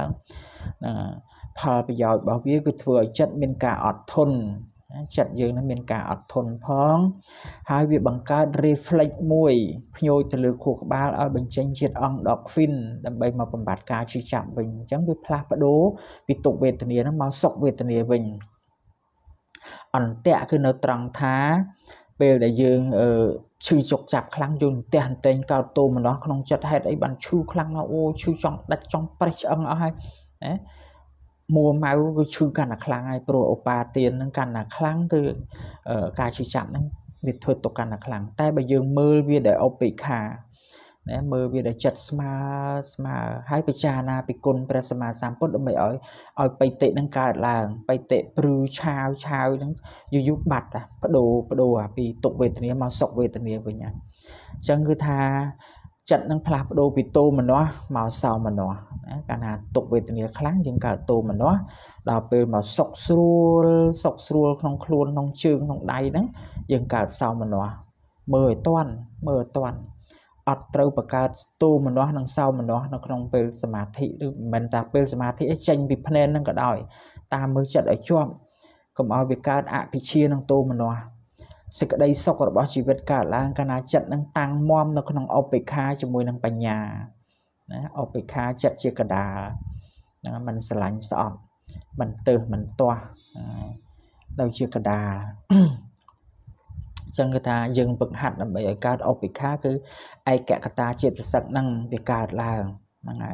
ផលប្រយោជន៍របស់វាគឺធ្វើឲ្យចិត្តមានការអត់ធន់ចិត្តយើងនឹងមានការអត់ធន់ផងហើយវាបង្កើត reflex មួយភ្ញួយទៅលើខួរក្បាលឲ្យបញ្ចេញជាតិអង់ដូហ្វីនដើម្បីមកបំបត្តិការឈឺចាប់វិញអញ្ចឹងវាផ្លាស់ប្ដូរពីទុក្ខវេទនានឹងមកសុខវេទនាវិញអន្ទាក់គឺនៅត្រង់ថាពេលដែលយើងឈឺចុកចាប់ខ្លាំងយើងតែងកើតទោមនោះក្នុងចិត្តហេតុអីបានឈឺខ្លាំងណាស់អូឈឺចង់ដាច់ចង់ប្រេះឆ្អឹងអស់ហើយណាមួម៉ៅគឺឈឺកាន់តែខ្លាំងហើយព្រោះឧបាទាននឹងកាន់តែខ្លាំងគឺការឈឺចាប់ហ្នឹងវាធ្វើទុកកាន់តែខ្លាំងតែបើយើងមើលវាដោយឧបេក្ខាណាមើលវាដោយចិត្តស្មើហើយពិចារណាពីគុណព្រះសម្មាសម្ពុទ្ធដើម្បីឲ្យបៃតិនឹងកើតឡើងបៃតិព្រឺឆាវហ្នឹងយូរបាត់បដូរពីទុក្ខវេទនាមកសុខវេទនាវិញអញ្ចឹងគឺថាចិត្តនឹងផ្លាស់ប្ដូរពីទោមនស្សមកសោមនស្សណាកាលណាទុក្ខវេទនាខ្លាំងយើងកើតទោមនស្សដល់ពេលមកសុខស្រួលក្នុងខ្លួនក្នុងជើងក្នុងដៃហ្នឹងយើងកើតសោមនស្សមើលឲ្យតាន់អត់ត្រូវបង្កើតទោមនស្សនិងសោមនស្សនៅក្នុងពេលសមាធិឬមិនមែនថាពេលសមាធិចេញពីភ្នែនហ្នឹងក៏ដោយតាមមើលចិត្តឲ្យជាប់កុំឲ្យវាកើតអភិជានិងទោមនស្សសេចក្តីសុខរបស់ជីវិតកើតឡើងកាលណាចិត្តនឹងតាំងមាំនៅក្នុងឧបេក្ខាជាមួយនឹងបញ្ញាណាឧបេក្ខាចិត្តជាកដាលហ្នឹងมันស្រឡាញ់ស្អប់มันទើសมันទាស់នៅជាកដាលចឹងគឺថាយើងពឹងហាត់ដើម្បីឲ្យកើតឧបេក្ខាគឺឯកកតាចេតសិកហ្នឹងវាកើតឡើងហ្នឹងហើយ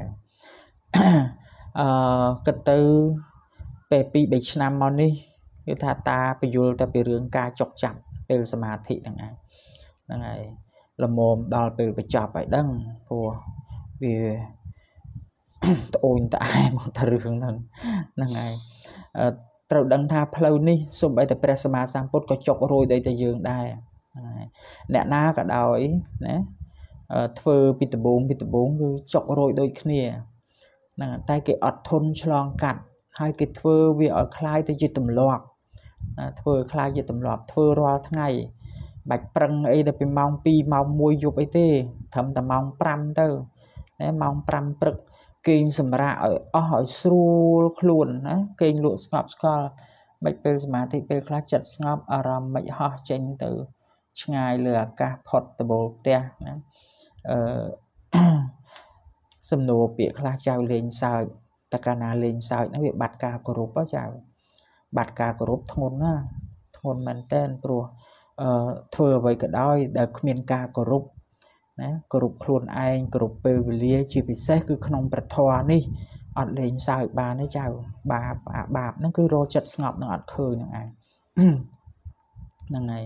គិតទៅពេល2 3ឆ្នាំមកនេះគឺថាតាបញ្យល់ទៅពីរឿងការចុកចាប់ពេលសមាធិហ្នឹងហើយល្មមដល់ពេលបញ្ចប់ហើយដឹងព្រោះវាត្អូញត្អែមកទៅរឿងហ្នឹងហើយត្រូវដឹងថាផ្លូវនេះសូម្បីតែព្រះសម្មាសម្ពុទ្ធក៏ចុករយដូចតែយើងដែរអ្នកណាក៏ដោយណាធ្វើពីដំបូងគឺចុករយដូចគ្នាហ្នឹងតែគេអត់ធន់ឆ្លងកាត់ហើយគេធ្វើវាឲ្យคล้ายទៅជាទម្លាប់ធ្វើคล้ายជាទម្លាប់ធ្វើរាល់ថ្ងៃបាច់ប្រឹងអីដល់ពីម៉ោង2ម៉ោង1យប់អីទេត្រឹមតែម៉ោង5ទៅណាម៉ោង5ព្រឹកគេងសម្រាកឲ្យអស់ឲ្យស្រួលខ្លួនណាគេងលក់ស្ងប់ស្កល់មិនពេលសមាធិពេលខ្លះចិត្តស្ងប់អារម្មណ៍មិនហោះចេញទៅឆ្ងាយលើអាកាសផុតដបូលផ្ទះណាសំណួរពាក្យខ្លះចៅលេងសើចតែកាលណាលេងសើចហ្នឹងវាបាត់ការគោរពចៅបាត់ការគោរពធ្ងន់ណាធ្ងន់មែនតើព្រោះធ្វើអ្វីក៏ដោយដែលគ្មានការគោរពណាគោរពខ្លួនឯងគោរពពេលវេលាជាពិសេសគឺក្នុងប្រធមនេះអត់លេងសើចបានទេចៅបាបហ្នឹងគឺរកចិត្តស្ងប់នឹងអត់ឃើញហ្នឹងឯងហ្នឹងហើយ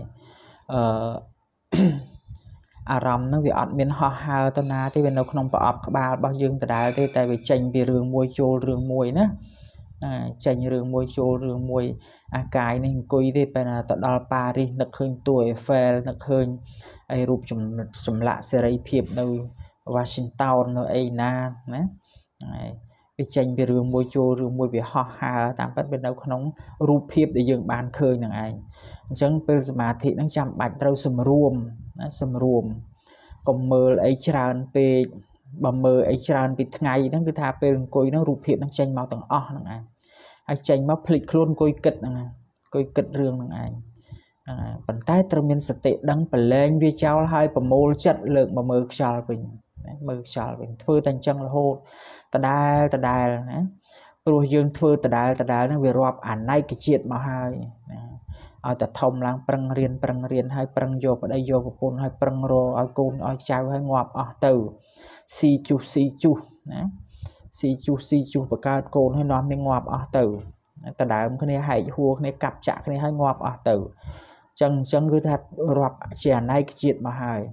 អារម្មណ៍ហ្នឹងវាអត់មានហោះហើរទៅណាទេវានៅក្នុងប្រអប់ក្បាលរបស់យើងដដែលទេតែវាចេញពីរឿងមួយចូលរឿងមួយណាចេញរឿងមួយចូលរឿងមួយអាកាយនេះអង្គុយទេពេលណាទៅដល់ប៉ារីសនឹកឃើញតួអេហ្វែលនឹកឃើញអីរូបចម្លាក់សេរីភាពនៅ Washington នៅអីណាណាហើយវាចេញពីរឿងមួយចូលរឿងមួយវាហោះហើរតាមពិតវានៅក្នុងរូបភាពដែលយើងបានឃើញនឹងឯងអញ្ចឹងពេលសមាធិហ្នឹងចាំបាច់ត្រូវសម្រួមណាសម្រួម còn mơ ấy tràn về bà mơ ấy tràn vì ngày nó cứ tha về coi nó rụp hiện nó tranh máu tầng o nè anh hay tranh máu phịch luôn coi kịch nè coi kịch rương nè anh bàn tay trầm miên sạch tệ đăng bật lên vì cháu hai bà mô chất lượng mà mơ xào bình thưa thành chân là hô ta đài rồi dương thưa ta đài nó về rộp ảnh này cái chuyện mà hai ở ta thông lang prăng riêng hay prăng vô ở đây vô của con hay prăng rô ở con ở cháu hay ngọp ở từ si chu si chu và cao con hay nói mình ngọp ở từ ta đài cái này hay hua cái này cặp chạ cái này hay ngọp ở từ chân cứ thật rộp chè này cái chuyện mà hai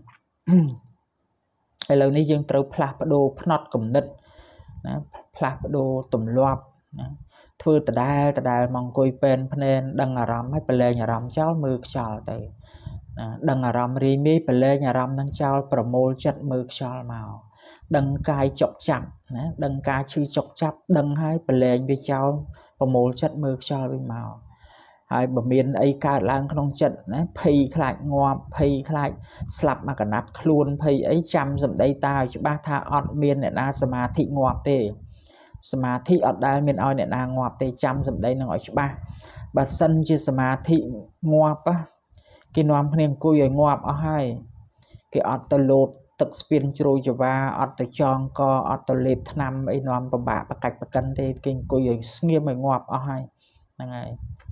lâu nay dương trâu plap đô phật cầm nứt plap đô tùm loạp thưa ta đài mong coi pen nên đăng ở rắm hay bể nhà rắm cháu mực xào tới đăng ở rắm ri mi bể nhà rắm đang cháu promote chất mực xào màu đăng cai chọc chặt đăng cai chư chọc chặt đăng hai bể với cháu promote chất mực xào với màu hai bờ miền ấy cả lang không trận pay khai ngoam pay khai slap mà cả nát luôn pay ấy chăm dùm đây ta cho ba tha ọt miền này na sama thị ngoam tê sama thị ọt đai miền oi này na ngoam tê chăm dùm đây nó gọi cho ba bà sân chia sama thị ngoam á cái ngoam nên cô rồi ngoam ở hai cái ọt tơ lột tật spin trôi cho ba ọt tơ tròn co ọt tơ lệp năm ấy ngoam bà bạ bà cạch bà cân thế kinh cô rồi nghiêm rồi ngoam ở hai này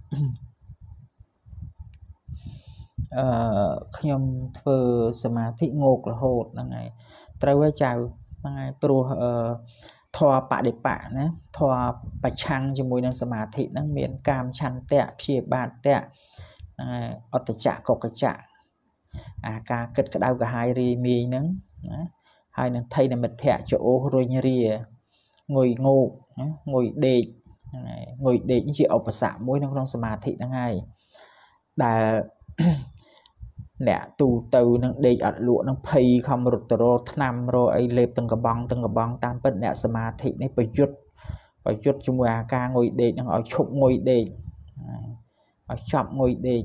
ខ្ញុំធ្វើសមាធិងោករហូតហ្នឹងហើយត្រូវឲ្យចៅហ្នឹងហើយព្រោះធម៌បដិបៈណាធម៌ប្រឆាំងជាមួយនឹងសមាធិហ្នឹងមានកាមឆន្ទៈព្យាបាទៈហ្នឹងហើយអត្តចៈកុកចៈអាការគិតក្តៅក្រហាយរីមីហ្នឹងណាហើយនឹងថៃនិមិត្តៈចោរុញរាងុយងោកងុយដេកហ្នឹងហើយងុយដេកជាឧបសគ្គមួយនៅក្នុងសមាធិហ្នឹងហើយដែលអ្នកទូទៅនឹងដេកអត់លក់នឹងភ័យខំរត់ទៅរកថ្នាំរកអីលេបទាំងកបងតាមពិតអ្នកសមាធិនេះប្រយុទ្ធជាមួយអាការងុយដេកនឹងឲ្យឈប់ងុយដេកឲ្យចប់ងុយដេក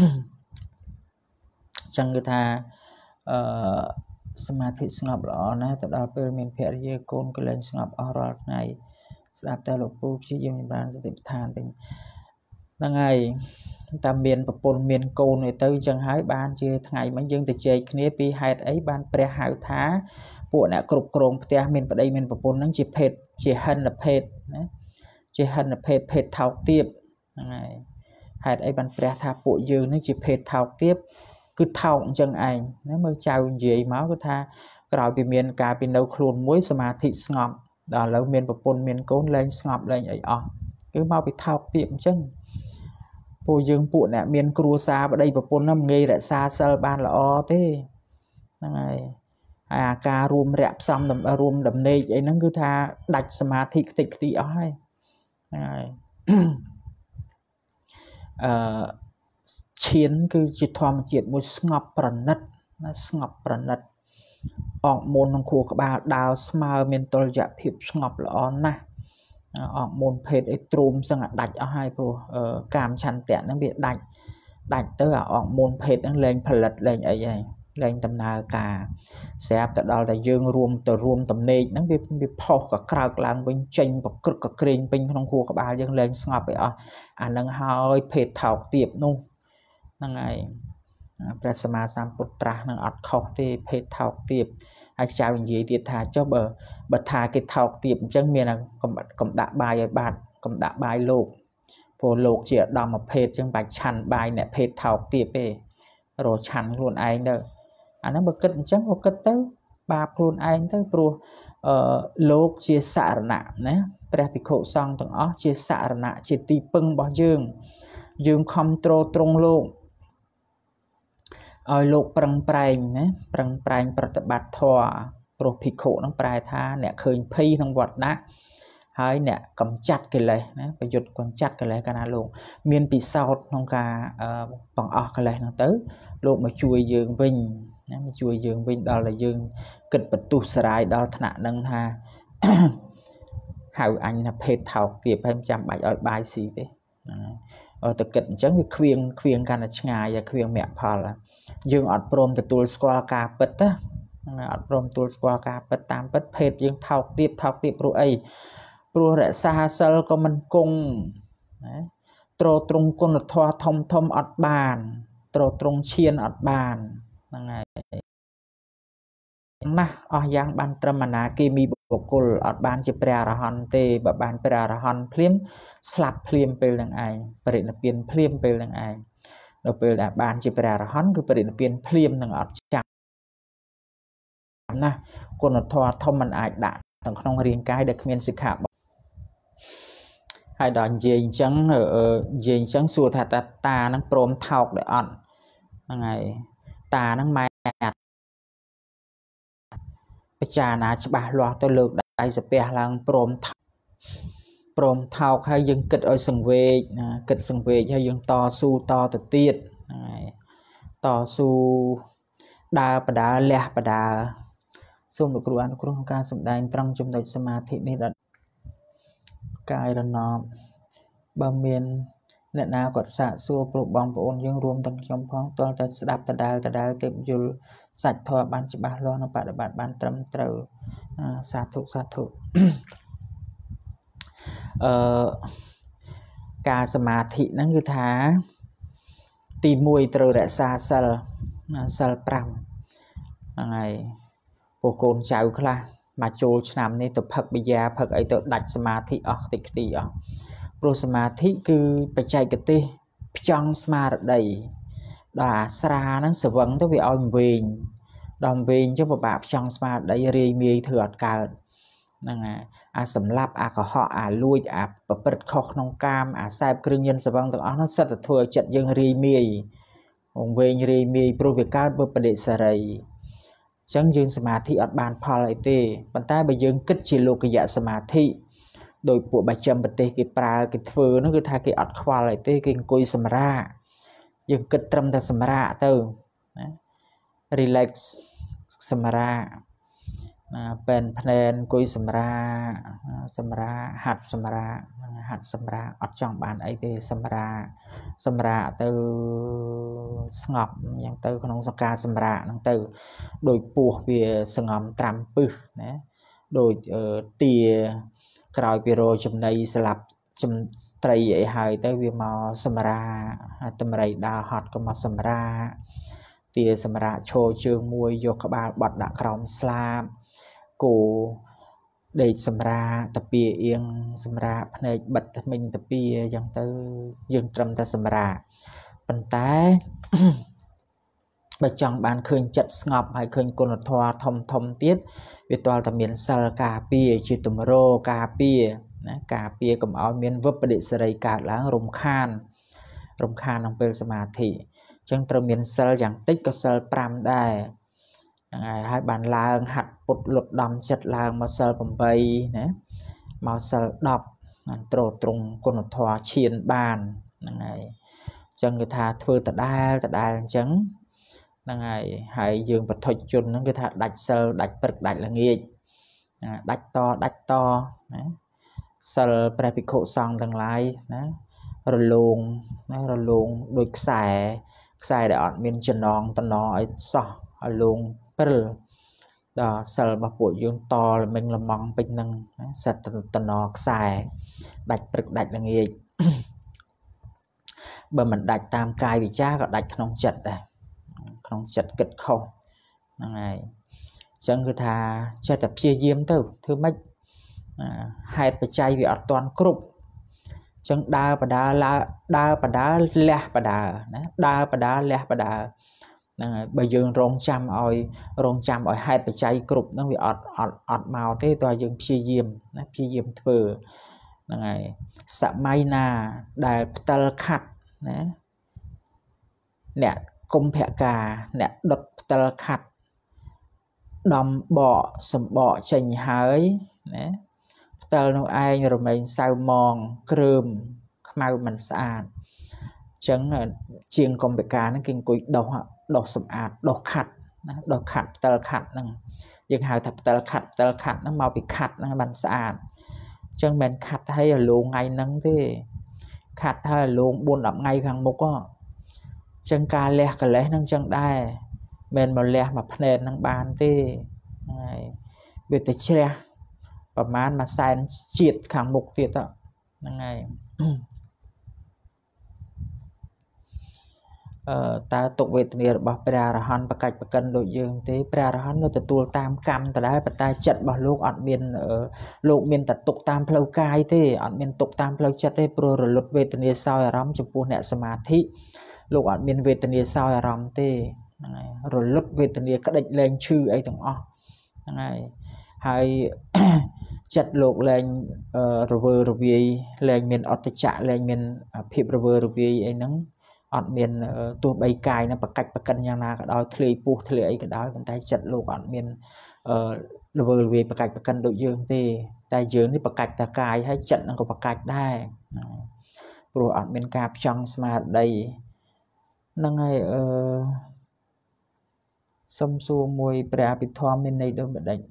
ចឹងគឺថាសមាធិស្ងប់ល្អណាស់ទៅដល់ពេលមានភរិយាកូនក៏លែងស្ងប់អស់រាល់ថ្ងៃស្ដាប់តែលោកពូព្យាយាមចម្រើនសតិប្បដ្ឋានវិញហ្នឹងហើយតាមមានប្រពន្ធមានកូនទៅអញ្ចឹងហើយបានជាថ្ងៃមិញយើងទៅជែកគ្នាពីហេតុអីបានព្រះហៅថាពួកអ្នកគ្រប់គ្រងផ្ទះមានប្តីមានប្រពន្ធហ្នឹងជាភេទជាហិនភេទណាជាហិនភេទភេទថោកទាបហ្នឹងហើយហេតុអីបានព្រះថាពួកយើងនេះជាភេទថោកទាបគឺថោកអញ្ចឹងឯងណាមើលចៅនិយាយមកគឺថាក្រោយពីមានការពីនៅខ្លួនមួយសមាធិស្ងប់ដល់ឥឡូវមានប្រពន្ធមានកូនលែងស្ងប់លែងអីអស់គឺមកពីថោកទាបអញ្ចឹងពួកយើងពួកអ្នកមានគ្រួសារប្តីប្រពន្ធហ្នឹងងាយរក្សាសិលបានល្អទេហ្នឹងហើយហើយអាការរួមរយៈផ្សំរួមដំណេកអីហ្នឹងគឺថាដាច់សមាធិខ្ទេចខ្ទីអស់ហើយហ្នឹងហើយឈានគឺជាធម្មជាតិមួយស្ងប់ប្រណិតណាស្ងប់ប្រណិតអងមូលក្នុងខួរក្បាលដើរស្មើមានតុល្យភាពស្ងប់ល្អណាស់អងមូលភេទអីទ្រូមសឹងអាដាច់អស់ហើយព្រោះកាមឆន្ទៈហ្នឹងវាដាច់ទៅអាអងមូលភេទហ្នឹងលែងផលិតលែងអីហើយលែងដំណើរការស្រាប់តែដល់តែយើងរួមតំណេកហ្នឹងវាផុសក៏ក្រើកឡើងវិញចេញប្រក្រឹកក៏ក្រែងពេញក្នុងខួរក្បាលយើងលែងស្ងប់ឲ្យអស់អាហ្នឹងហើយភេទថោកទាបនោះហ្នឹងហើយព្រះសម្មាសម្ពុទ្ធត្រាស់នឹងអត់ខុសទេភេទថោកទាបហើយចៅនិយាយទៀតថាចុះបើថាគេថោកទាបអញ្ចឹងមានកុំដាក់បាយឲ្យបាត់កុំដាក់បាយលោកព្រោះលោកជាឧត្តមភេទអញ្ចឹងបាច់ឆាន់បាយអ្នកភេទថោកទាបទេរកឆាន់ខ្លួនឯងទៅអាហ្នឹងបើគិតអញ្ចឹងក៏គិតទៅបាបខ្លួនឯងទៅព្រោះលោកជាសរណៈណាព្រះភិក្ខុសង្ឃទាំងអស់ជាសរណៈជាទីពឹងរបស់យើងខំទ្រទ្រង់លោកឲ្យលោកប្រឹងប្រែងណាប្រឹងប្រែងប្រតិបត្តិធម៌ព្រោះភិក្ខុនឹងប្រែថាអ្នកឃើញភ័យក្នុងវត្តដាក់ហើយអ្នកកំចាត់កិលេសណាប្រយុទ្ធកំចាត់កិលេសកាលណាលោកមានពិសោធន៍ក្នុងការបង្អស់កិលេសហ្នឹងទៅលោកមកជួយយើងវិញណាមកជួយយើងវិញដល់តែយើងគិតបន្ទុះសារាយដល់ថ្នាក់ហ្នឹងថាហៅអញថាភេទថោកទាបហើយមិនចាំបាច់ឲ្យបាយស៊ីទេទៅគិតអញ្ចឹងវាខ្វៀងកាន់តែឆ្ងាយហើយខ្វៀងមគ្គផលយើងអត់ព្រមទទួលស្គាល់ការពិតណាអត់ព្រមទួលស្គាល់ការពិតតាមពិតភេទយើងថោកទាបព្រោះអីព្រោះរក្សាសិលក៏មិនគង់ណាត្រត្រង់គុណធម៌ធំអត់បានត្រត្រង់ឈានអត់បានហ្នឹងហើយណាស់អស់យ៉ាងបានត្រឹមអនាគីមីបុគ្គលអត់បានជាព្រះអរហន្តទេបើបានព្រះអរហន្តភ្លាមស្លាប់ភ្លាមពេលនឹងឯងបរិនិព្វានភ្លាមពេលនឹងឯងដល់ពេលដែលបានជាព្រះអរហន្តគឺបរិនិព្វានភ្លាមនឹងអត់ចាំណាគុណធម៌ធំមិនអាចដាក់ទាំងក្នុងរាងកាយដែលគ្មានសិក្ខាបទហើយដល់និយាយអញ្ចឹងសួរថាតានឹងព្រមថោកដែរអត់ហ្នឹងហើយតានឹងម៉ែពិចារណាច្បាស់លាស់ទៅលើកដៃសាពះឡើងព្រមថោកហើយយើងគិតឲ្យសង្វេគណាគិតសង្វេគហើយយើងតស៊ូតទៅទៀតហ្នឹងហើយតស៊ូដើរបដាលះបដាសូមលោកគ្រូអនុគ្រោះក្នុងការសម្ដែងត្រង់ចំណុចសមាធិនេះដល់កាយរណបបើមានអ្នកណាគាត់សាកសួរព្រោះបងប្អូនយើងរួមទាំងខ្ញុំផងទាល់តែស្ដាប់ដដែលទើបយល់សាច់ធម៌បានច្បាស់លាស់និងបដិបត្តិបានត្រឹមត្រូវសាធុការសមាធិហ្នឹងគឺថាទី1ត្រូវរក្សាសិល5ហ្នឹងហើយពួកកូនចៅខ្លះមកចូលឆ្នាំនេះទៅផឹកបិយាផឹកអីទៅដាច់សមាធិអស់តិចខ្ទីអស់ព្រោះសមាធិគឺបច្ចេកទេសផ្ចង់ស្មារតីដល់អាស្រាហ្នឹងស្វឹងទៅវាឲ្យវែងដល់វែងចឹងពិបាកផ្ចង់ស្មារតីរាយមាយធ្វើអត់កើតហ្នឹងអាសម្លាប់អាកុហកអាលួចអាប្រព្រឹត្តខុសក្នុងកាមអាសែបគ្រឿងញៀនស្វឹងទាំងអស់ហ្នឹងសិតតែធ្វើឲ្យចិត្តយើងរាយមាយវែងរាយមាយព្រោះវាកើតពីបដិសេរីចឹងយើងសមាធិអត់បានផលអីទេប៉ុន្តែបើយើងគិតជាលោកយៈសមាធិដោយពួកបច្ចឹមប្រទេសគេប្រើគេធ្វើនោះគឺថាគេអត់ខ្វល់អីទេគេអង្គុយសម្រាកយើងគិតត្រឹមតែសម្រាកទៅណា relax សម្រាកពេនភ្នែនអង្គុយសម្រាកហាត់សម្រាកអត់ចង់បានអីទេសម្រាកទៅស្ងប់យ៉ាងទៅក្នុងសការសម្រាកហ្នឹងទៅដោយពោះវាសងំត្រាំពឹសណាដោយទាក្រោយពីរោចំណីស្លាប់ត្រីអីហើយទៅវាមកសម្រាតម្រៃដើរហត់ក៏មកសម្រាទាសម្រាឈរជើងមួយយកក្បាលបត់ដាក់ក្រោមស្លាបគោដេកសម្រាតពាអៀងសម្រាភ្នែកបិទថ្មិញតពាយ៉ាងទៅយើងត្រឹមតែសម្រាប៉ុន្តែបើចង់បានឃើញចិត្តស្ងប់ហើយឃើញគុណធម៌ធំទៀតវាទាល់តែមានសិលការពារជាទម្រការពារណាការពារកុំឲ្យមានវិបដិសេរីកើតឡើងរំខានក្នុងពេលសមាធិអញ្ចឹងត្រូវមានសិលយ៉ាងតិចក៏សិល5ដែរហ្នឹងហើយបានឡើងហាត់ពុតលុតដំចិត្តឡើងមកសិល8ណាមកសិល10ត្រត្រង់គុណធម៌ឈានបានហ្នឹងហើយអញ្ចឹងគឺថាធ្វើដដែលអញ្ចឹងហ្នឹងហើយយើងបឋិជនហ្នឹងគឺថាដាច់សិលដាច់ព្រឹកដាច់ល្ងាចដាច់តណាសិលព្រះភិក្ខុសង្ឃទាំងឡាយណារលោងដូចខ្សែដែលអត់មានចំណងតំណឲ្យសោះឲ្យលងព្រិលដល់សិលរបស់ពួកយើងតល្មិញល្មងពេញនឹងសិតតំណខ្សែដាច់ព្រឹកដាច់ល្ងាចបើមិនដាច់តាមកាយវិចារក៏ដាច់ក្នុងចិត្តដែរក្នុងចិត្តគិតខុសហ្នឹងហើយអញ្ចឹងគឺថាចេះតែព្យាយាមទៅធ្វើម៉េចហេតុបច្ច័យវាអត់ទាន់គ្រប់អញ្ចឹងដើរបដាលះបដាណាដើរបដាលះបដាហ្នឹងហើយបើយើងរងចាំឲ្យហេតុបច្ច័យគ្រប់ហ្នឹងវាអត់មកទេតើយើងព្យាយាមធ្វើហ្នឹងហើយសម័យណាដែលផ្តិលខាត់ណាអ្នកគុំភកាអ្នកដុតផ្តិលខាត់ដំបកសម្បកចេញហើយណាផ្តិលនោះឯងរមែងសៅម៉ងគ្រើមខ្មៅមិនស្អាតអញ្ចឹងជាងគុំភកាហ្នឹងគេអង្គុយដោះសម្អាតដោះខាត់ណាដោះខាត់ផ្តិលខាត់ហ្នឹងយើងហៅថាផ្តិលខាត់ហ្នឹងមកពីខាត់ហ្នឹងបានស្អាតអញ្ចឹងមិនខាត់ឲ្យលងថ្ងៃហ្នឹងទេខាត់ឲ្យលង 4-10 ថ្ងៃខាងមុខអញ្ចឹងការលះកលេសហ្នឹងអញ្ចឹងដែរ men mà lẹ mà phèn năng bàn tê về tới tre và man mà sai triệt kháng mục tiệt ạ này ta tục về tìnhរបស់ព្រះអរហន្តបកាច់បកិនដូចយើងទេព្រះអរហន្តនៅទទួលតាមកម្មតដែរប៉ុន្តែចិត្តរបស់លោកអត់មានលោកមានតែទុកតាមផ្លូវកាយទេអត់មានទុកតាមផ្លូវចិត្តទេព្រោះរលត់វេទនាសោយអារម្មណ៍ចំពោះអ្នកសមាធិលោកអត់មានវេទនាសោយអារម្មណ៍ទេហ្នឹងហើយរលត់វេទនាក្តិចលែងឈឺអីទាំងអស់ហ្នឹងហើយចិត្តលោកលែងរវើរវាយលែងមានអត្តចៈលែងមានភាពរវើរវាយអីហ្នឹងអត់មានទោះបីកាយនឹងបកាច់បកិនយ៉ាងណាក៏ដោយធ្លាយពោះធ្លាយអីក៏ដោយប៉ុន្តែចិត្តលោកអត់មានរវើរវាយបកាច់បកិនដូចយើងទេតែយើងនេះបកាច់តែកាយហើយចិត្តនឹងក៏បកាច់ដែរព្រោះអត់មានការផ្ចង់ស្មារតីហ្នឹងហើយសុំសួរមួយព្រះអភិធម្មមានន័យដូចម្ដេច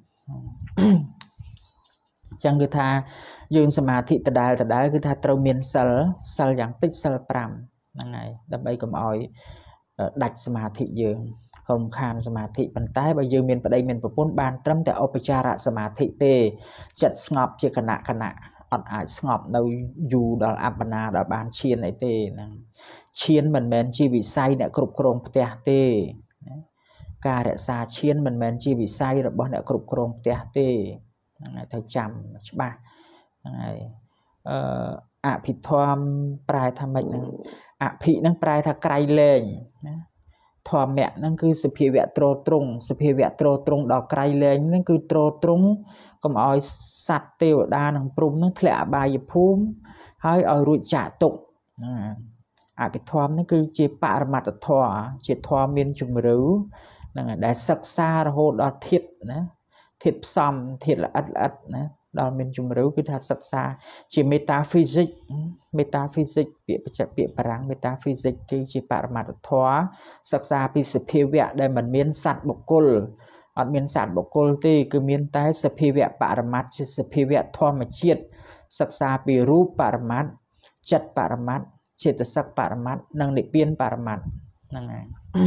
ចឹងគឺថាយើងសមាធិដដែលគឺថាត្រូវមានសិលយ៉ាងតិចសិល5ហ្នឹងហើយដើម្បីកុំឲ្យដាច់សមាធិយើងកុំខានសមាធិប៉ុន្តែបើយើងមានប្តីមានប្រពន្ធបានត្រឹមតែឧបចារសមាធិទេចិត្តស្ងប់ជាគណៈអត់អាចស្ងប់នៅយូរដល់អបណាដល់បានឈានអីទេហ្នឹងឈានមិនមែនជាវិស័យអ្នកគ្រប់គ្រងផ្ទះទេការរក្សាឈានមិនមែនជាវិស័យរបស់អ្នកគ្រប់គ្រងផ្ទះទេហ្នឹងហើយត្រូវចាំច្បាស់ហ្នឹងហើយអភិធម្មប្រែថាម៉េចហ្នឹងអភិហ្នឹងប្រែថាក្រៃលែងណាធម្មៈហ្នឹងគឺសភាវៈត្រត្រង់សភាវៈត្រត្រង់ដល់ក្រៃលែងហ្នឹងគឺត្រត្រង់កុំឲ្យសត្វទេវតានិងព្រំហ្នឹងធ្លាក់អបាយភូមិហើយឲ្យរួចចាកទុកអភិធម្មហ្នឹងគឺជាបរមត្តធម៌ជាធម៌មានជំរឿហ្នឹងហើយដែលសិក្សារហូតដល់ធាតុណាធាតុផ្សំធាតុល្អិតណាដល់មានជំរឿគឺថាសិក្សាជា metaphysics ពាក្យបច្ចេកពាក្យបារាំង metaphysics គឺជាបរមត្តធម៌សិក្សាពីសភាវៈដែលមិនមានសត្វបុគ្គលអត់មានសត្វបុគ្គលទេគឺមានតែសភាវៈបរមត្តជាសភាវៈធម្មជាតិសិក្សាពីរូបបរមត្តចិត្តបរមត្តចេតសិកបរមត្តនិងនិព្វានបរមត្តហ្នឹងហើយ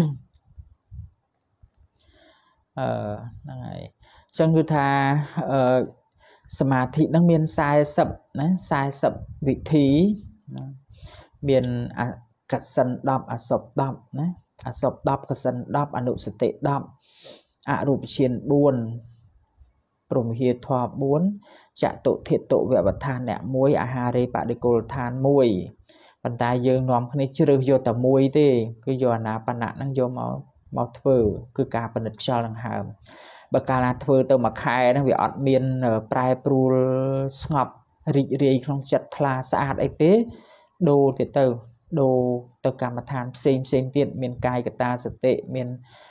ហ្នឹងហើយចឹងគឺថាសមាធិនឹងមាន40ណា40វិធីណាមានកសិន10អសុប10ណាអសុប10កសិន10អនុសតិ10អរូបឈាន4ព្រមវិហារធម៌4ចតុធិតុវវដ្ឋានៈ1អាហារេបដិគលដ្ឋាន1ប៉ុន្តែយើងនាំគ្នាជ្រើសយកតែមួយទេគឺយកអាណាបណ្ណៈហ្នឹងយកមកធ្វើគឺការពិនិត្យខ្យល់ដង្ហើមបើកាលណាធ្វើទៅមួយខែហ្នឹងវាអត់មានប្រែប្រួលស្ងប់រីករាយក្នុងចិត្តថ្លាស្អាតអីទេដូរទៀតដូរទៅកម្មដ្ឋានផ្សេងទៀតមានកាយកតាសតិមាន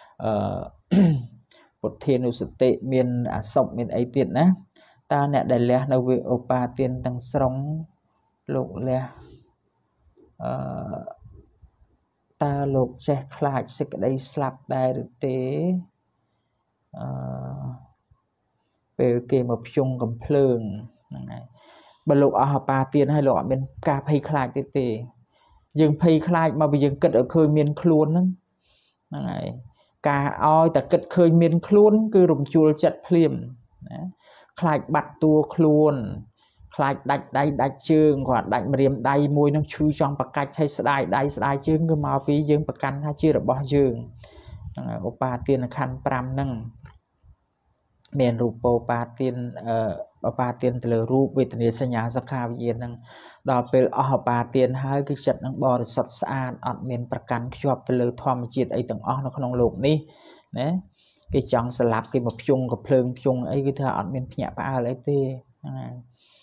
ពុទ្ធានុសតិមានអសុបមានអីទៀតណាតើអ្នកដែលលះនៅវិឧបាទានទាំងស្រុងលោកលះតើលោកចេះខ្លាចសេចក្តីស្លាប់ដែរឬទេពេលគេមកភ្យងកំភ្លើងហ្នឹងហើយបើលោកអស់អបាទានហើយលោកអត់មានការភ័យខ្លាចទេយើងភ័យខ្លាចមកបើយើងគិតឲ្យឃើញមានខ្លួនហ្នឹងហើយការឲ្យតែគិតឃើញមានខ្លួនគឺរំជួលចិត្តភ្លាមណាខ្លាចបាត់តួខ្លួនខ្លាចដាច់ដៃដាច់ជើងគាត់ដាច់ម្រាមដៃមួយនឹងឈឺចង់ប្រកាច់ឲ្យស្ដាយដៃស្ដាយជើងគឺមកពីយើងប្រកាន់ថាជារបស់យើងហ្នឹងហើយឧបាទានខណ្ឌ5ហ្នឹងមានរូបោបាទានឧបាទានទៅលើរូបវេទនាសញ្ញាសង្ខារវិញ្ញាណហ្នឹងដល់ពេលអស់ឧបាទានហើយគឺចិត្តនឹងបរិសុទ្ធស្អាតអត់មានប្រកាន់ខ្ជាប់ទៅលើធម្មជាតិអីទាំងអស់នៅក្នុងលោកនេះណាគេចង់ស្លាប់គេមកភ្យងកំភ្លើងភ្យងអីគឺថាអត់មានភ្ញាក់ផ្អើលអីទេហ្នឹងហើយ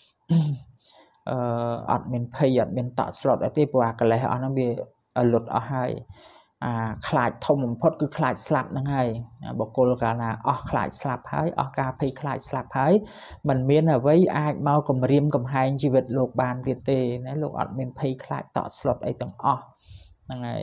អត់មានភ័យអត់មានតក់ស្លុតអីទេព្រោះអាកិលេសអស់ហ្នឹងវាលុតអស់ហើយខ្លាចធំបំផុតគឺខ្លាចស្លាប់ហ្នឹងហើយបុគ្គលកាលណាអស់ខ្លាចស្លាប់ហើយអស់ការភ័យខ្លាចស្លាប់ហើយมันមានអ្វីអាចមកគំរាមកំហែងជីវិតលោកបានទៀតទេណាលោកអត់មានភ័យខ្លាចតក់ស្លុតអីទាំងអស់ហ្នឹងហើយ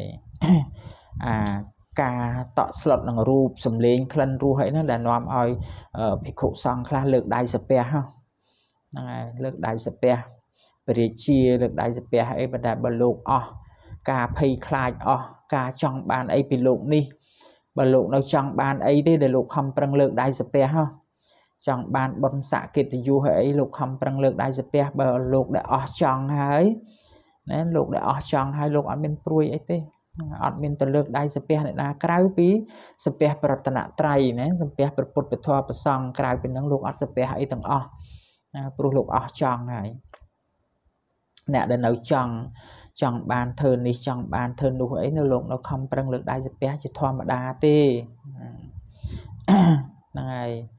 ការតក់ស្លុតនឹងរូបសម្លេងក្លិនរសអីហ្នឹងដែលនាំឲ្យភិក្ខុសង្ឃខ្លះលើកដៃសាពះហ្នឹងហើយលើកដៃសាពះបរិជាលើកដៃសាពះអីប៉ុន្តែបើលោកអស់ការភ័យខ្លាចអស់ការចង់បានអីពីលោកនេះ bà lục đâu chọn bàn ấy đi để lục không prăng lược đai sập bè ha chọn bàn bận xạ kịch thì du hệ lục không prăng lược đai sập bè bà lục để ở chọn hay nên lục để ở chọn hay lục ở bên pruy ấy thế ở bên tờ lược đai sập bè này là cái bí sập bè pratana trai nè sập bè put bật thoa bật song cái bên năng lục ở sập bè ấy tầng ở pru lục ở chọn hay nè để nấu chọn bàn thơ đi chọn bàn thơ nụ ấy nó lục nó không prăng lược đai sập bè chỉ thoa mà đa tê này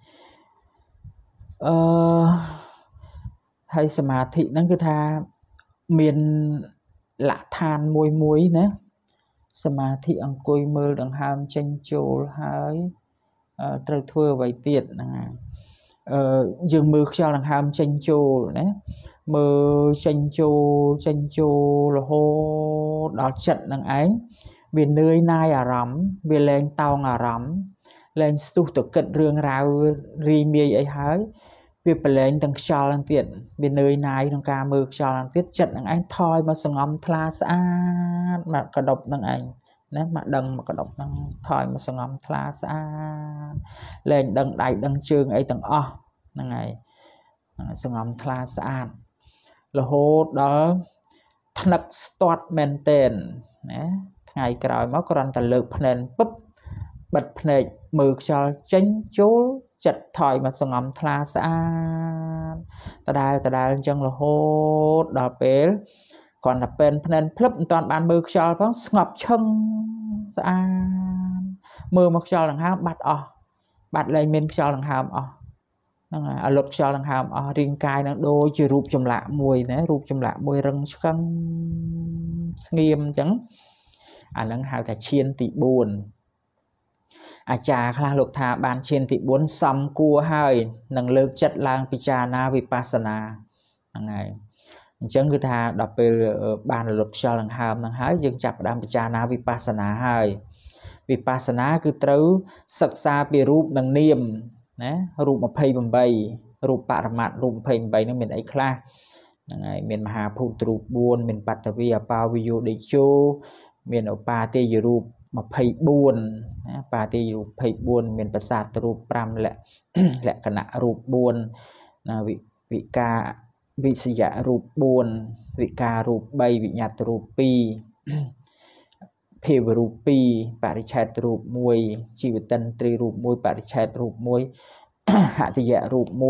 hayสมาธินั่นคือท่าមានលក្ខឋានមួយណាសមាធិអង្គុយមើលដង្ហើមចេញចូលហើយត្រូវធ្វើអ្វីទៀតហ្នឹងយើងមើលខ្យល់ដង្ហើមចេញចូលណាមើលចេញចូលរហូតដល់ចិត្តនឹងឯងវានឿយណាយអារម្មណ៍វាលែងតោងអារម្មណ៍លែងស្ទុះទៅគិតរឿងរ៉ាវរីមាយអីហើយវាប្រឡែងទាំងខ្យល់ហ្នឹងទៀតវានឿយណាយក្នុងការមើលខ្យល់ហ្នឹងទៀតចិត្តនឹងឯងថយមកសង្ងំថ្លាស្អាតមកកដប់នឹងឯងណាមកដឹងមកកដប់ហ្នឹងថយមកសង្ងំថ្លាស្អាតលែងដឹងដៃដឹងជើងអីទាំងអស់ហ្នឹងហើយសង្ងំថ្លាស្អាតរហូតដល់ថ្នឹកស្ទាត់មែនតែនណាថ្ងៃក្រោយមកគ្រាន់តែលើកភ្នែនពឹបបិទភ្នែកមើលខ្យល់ចេញចូលចិត្តថយមកសង្ងំថ្លាស្អាតដដែលអញ្ចឹងរហូតដល់ពេលគ្រាន់តែពេនភ្នែនភ្លឹបមិនតាន់បានមើលខ្យល់ផងស្ងប់ឈឹងស្អាតមើលមកខ្យល់ដង្ហើមបាត់អស់បាត់លែងមានខ្យល់ដង្ហើមអស់ហ្នឹងហើយឲ្យលុតខ្យល់ដង្ហើមអស់រាងកាយនឹងដូចជារូបចម្លាក់មួយណារូបចម្លាក់មួយរឹងឆ្កឹងស្ងៀមអញ្ចឹងអាហ្នឹងហៅថាឈានទី4អាចារ្យខ្លះលោកថាបានឈានទី4សំគួរហើយនឹងលើកចិត្តឡើងពិចារណាវិបស្សនាហ្នឹងហើយអញ្ចឹងគឺថាដល់ពេលបានរលត់ខ្យល់ដង្ហើមហ្នឹងហើយយើងចាប់ផ្ដើមពិចារណាវិបស្សនាហើយវិបស្សនាគឺត្រូវសិក្សាពីរូបនិងនាមណារូប28រូបបរមត្តរូប28ហ្នឹងមានអីខ្លះហ្នឹងហើយមានមហាភូតរូប4មានបត្តវីអបាវិយោដេជោមានឧបាទេយរូប24ណាបាទេយរូប24មានប្រសាទរូប5លក្ខណៈរូប4ណាវិការវិសយរូប4វិការរូប3វិញ្ញត្តរូប2ភាវរូប2បរិច្ឆេទរូប1ជីវតិន្ទ្រីរូប1បរិច្ឆេទរូប1ហតិយរូប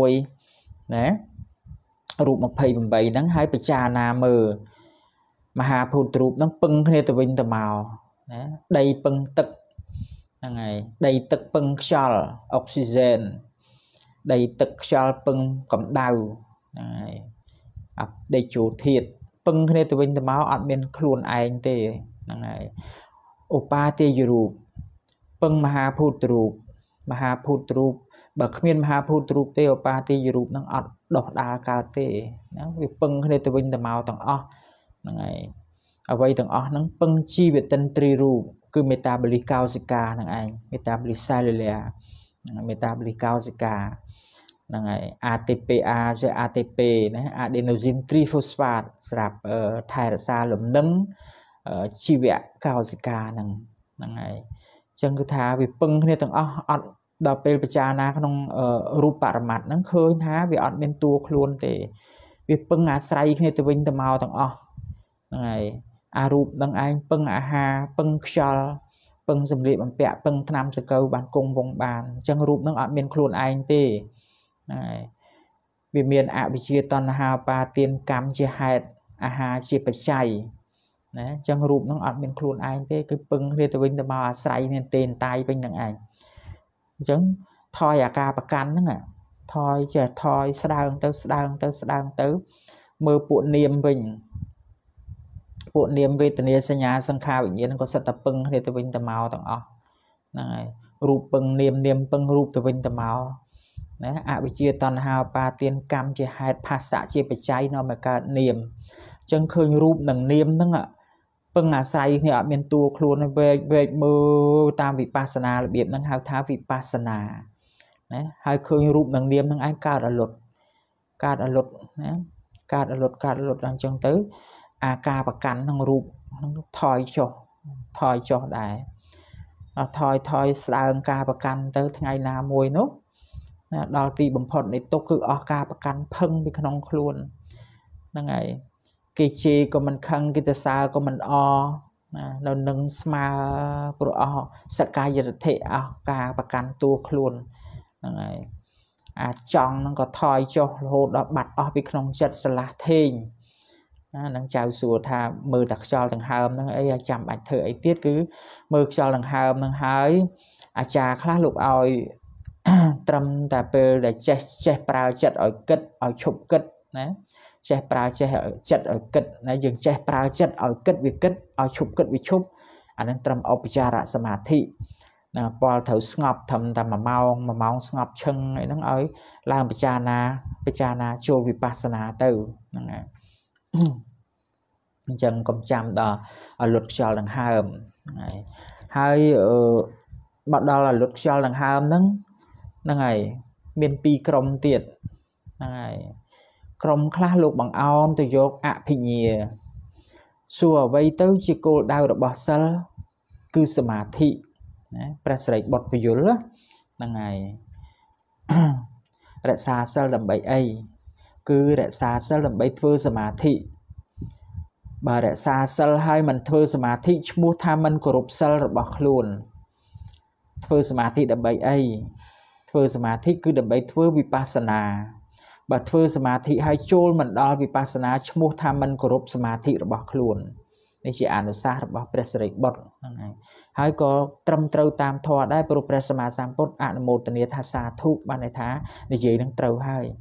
1ណារូប28ហ្នឹងហើយពិចារណាមើលមហាភូតរូបហ្នឹងពឹងគ្នាទៅវិញទៅមកណាដីពឹងទឹកហ្នឹងហើយដីទឹកពឹងខ្យល់អុកស៊ីហ្សែនដីទឹកខ្យល់ពឹងកម្ដៅហ្នឹងហើយដីជោធាតុពឹងគ្នាទៅវិញទៅមកអត់មានខ្លួនឯងទេហ្នឹងហើយឧបាទេយរូបពឹងមហាភូតរូបបើគ្មានមហាភូតរូបទេឧបាទេយរូបនឹងអត់ដោះដាលកើតទេណាវាពឹងគ្នាទៅវិញទៅមកទាំងអស់ហ្នឹងហើយអ្វីទាំងអស់ហ្នឹងពឹងជីវតិន្ទ្រីរូបគឺមេតាបូលីកកោសិកាហ្នឹងឯងមេតាបូលីក cellular មេតាបូលីកកោសិកាហ្នឹងហើយ ATPA ជា ATP ណា adenosine triphosphate សម្រាប់ថែរក្សាលំនឹងជីវកោសិកាហ្នឹងហើយអញ្ចឹងគឺថាវាពឹងគ្នាទាំងអស់អត់ដល់ពេលពិចារណាក្នុងរូបបរមត្តហ្នឹងឃើញថាវាអត់មានតួខ្លួនទេវាពឹងអាស្រ័យគ្នាទៅវិញទៅមកទាំងអស់ហ្នឹងហើយអារូបនឹងឯងពឹងអាហារពឹងខ្យល់ពឹងសម្លៀកបំពាក់ពឹងថ្នាំសង្កូវបានគង់វង្សបានអញ្ចឹងរូបនឹងអត់មានខ្លួនឯងទេហ្នឹងហើយវាមានអវិជ្ជាតណ្ហាបាទានកម្មជាហេតុអាហារជាបច្ច័យណាអញ្ចឹងរូបនឹងអត់មានខ្លួនឯងទេគឺពឹងគ្នាទៅវិញទៅមកអាស្រ័យមានទេនតាយវិញនឹងឯងអញ្ចឹងថយអាការប្រកាន់ហ្នឹងថយចេះថយស្ដើងទៅមើលពួកនាមវិញពួកនាមវេទនាសញ្ញាសង្ខារវិញ្ញាណក៏សិតតែពឹងគ្នាទៅវិញទៅមកទាំងអស់ហ្នឹងហើយរូបពឹងនាមពឹងរូបទៅវិញទៅមកណាអវិជ្ជាតណ្ហាបាទានកម្មជាហេតុភាសៈជាបច្ច័យនាំឲ្យកើតនាមអញ្ចឹងឃើញរូបនិងនាមហ្នឹងពឹងអាស្រ័យគ្នាអត់មានតួខ្លួនវែកមើលតាមវិបស្សនារបៀបហ្នឹងហៅថាវិបស្សនាណាហើយឃើញរូបនិងនាមហ្នឹងឯងកើតអលុតណាកើតអលុតអញ្ចឹងទៅអាការប្រកាន់ក្នុងរូបហ្នឹងថយចុះដែរ thoi slang ca bạc căn tới ngày nào mùi nốt đo ti bấm phật này tốt cứ ca bạc căn phăng bị khăn luôn năng ngày cái chi của mình khăn cái sa của mình nó nâng sma pro sakai giờ thể ca bạc căn tua luôn năng ngày chọn nó có thoi cho hồ đó bạch bị khăn chất là thình năng chào sủa thà mưa đặc cho thằng hàm năng ấy chạm bạch thử ấy tiết cứ mưa cho thằng hàm năng hái cha khá lục oi trầm ta bê để che prao chất ở kết ở chụp kết nè che prao che chất ở kết nè dừng che prao chất ở kết ở chụp anh đang trầm ốc cha ra samadhi nè Paul thử ngọc thầm ta mà mau ngọc chân ấy nó ấy làm pichana cho vipassana từ nè chân công chăm đó ở luật cho lần hai bắt đầu là luật cho lần hai năng ngày miền pi krom tiệt năng ngày krom khá lục bằng ao từ dọc phi nhìa xua vây tới chỉ cô đau được bỏ sal cứ samadhi prasai bọt bây giờ năng ngày rẽ xa sal làm bậy ấy cứ rẽ xa sal làm bậy thưa samadhi bà rẽ xa sal hai mình thưa samadhi mua tham mình của rụp sal rồi bỏ luôn thưa samadhi làm bậy ấy thưa samadhi cứ đầm bấy thưa vipassana bà thưa samadhi hai chôn mình đo vipassana mua tham mình của rụp samadhi rồi bỏ luôn đây chỉ ảnh xa rồi bỏ prasai bọt hai có trầm trâu tam thọได้pro prasama samput ảnh một tnia tha sa thu ban này thá để gì đang trâu hai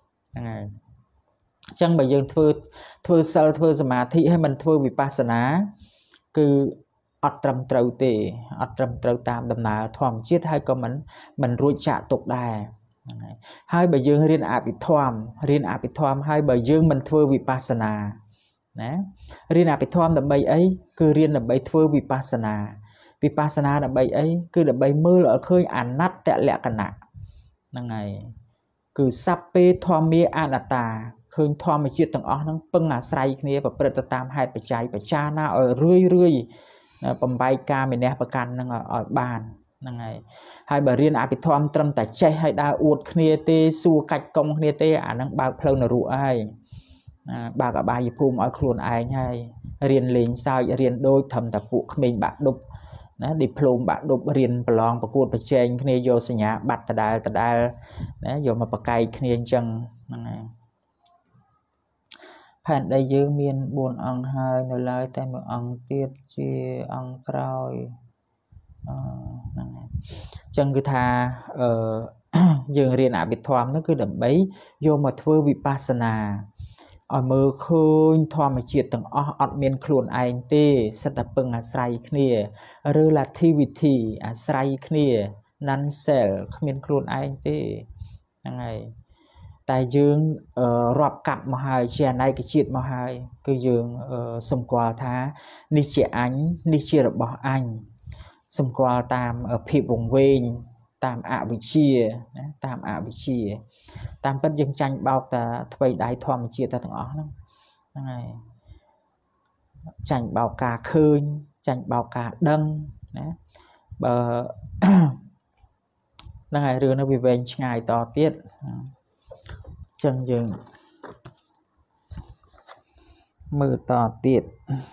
chẳng bây giờ thưa sal thưa samadhi hay mình thưa vipassana cứ trầm trâu tề trầm trâu tam đầm nào thòm chiết hai có mình ruột chạ tục đài hai bây giờ riêng abithom hai bây giờ mình thưa vipassana nè riêng abithom đầm bay ấy cứ riêng đầm bay thưa vipassana đầm bay ấy cứ đầm bay mơ ở khơi ảnh nát tẹt lẹ cả nạ năng ngày cứ sape thomie anatta khơi thom mà chiết tầng nó pưng say kia và bật tam hai bạch trái bạch cha na ở rưỡi bầm bay ca mình nè bậc can năng ở bàn năng ngày hai bà riêng abithom trầm tại chạy hay đa uột kia tê su cạch công kia tê năng bao phơi nở rụa ai bà cả bài phum ở khuôn ai hay riêng lính sao riêng đôi thầm tập vụ mình bạn đục diplom bạn đục riêng plong bậc cuột bậc trên kia vô sinh nhá bạch ta đài vô mà bậc cây kia chân phản đây dư miền buồn ăn hai nơi lại tại một ăn tiết chi ăn cày chân cứ tha dường riêng abithom nó cứ đậm bấy vô mà thưa vipassana ở mơ khơi thom mà chuyện từng ọt miền khuôn anh tê sẽ tập bưng say kia relativity say kia non self miền khuôn anh tê ngày tại dương rọp cặp mà hai chè này cái chuyện mà hai cứ dương xung qua thá đi chị ánh đi chia được bỏ anh xung qua tam ở phía vùng ven tam vị chia tam bất dân tranh bao ta thay đáy thòm chia ta thằng ó này tranh bao cả khơi tranh bao cả đăng bờ này rửa nó bị về ngày to tiết chân dừng mưa to tiết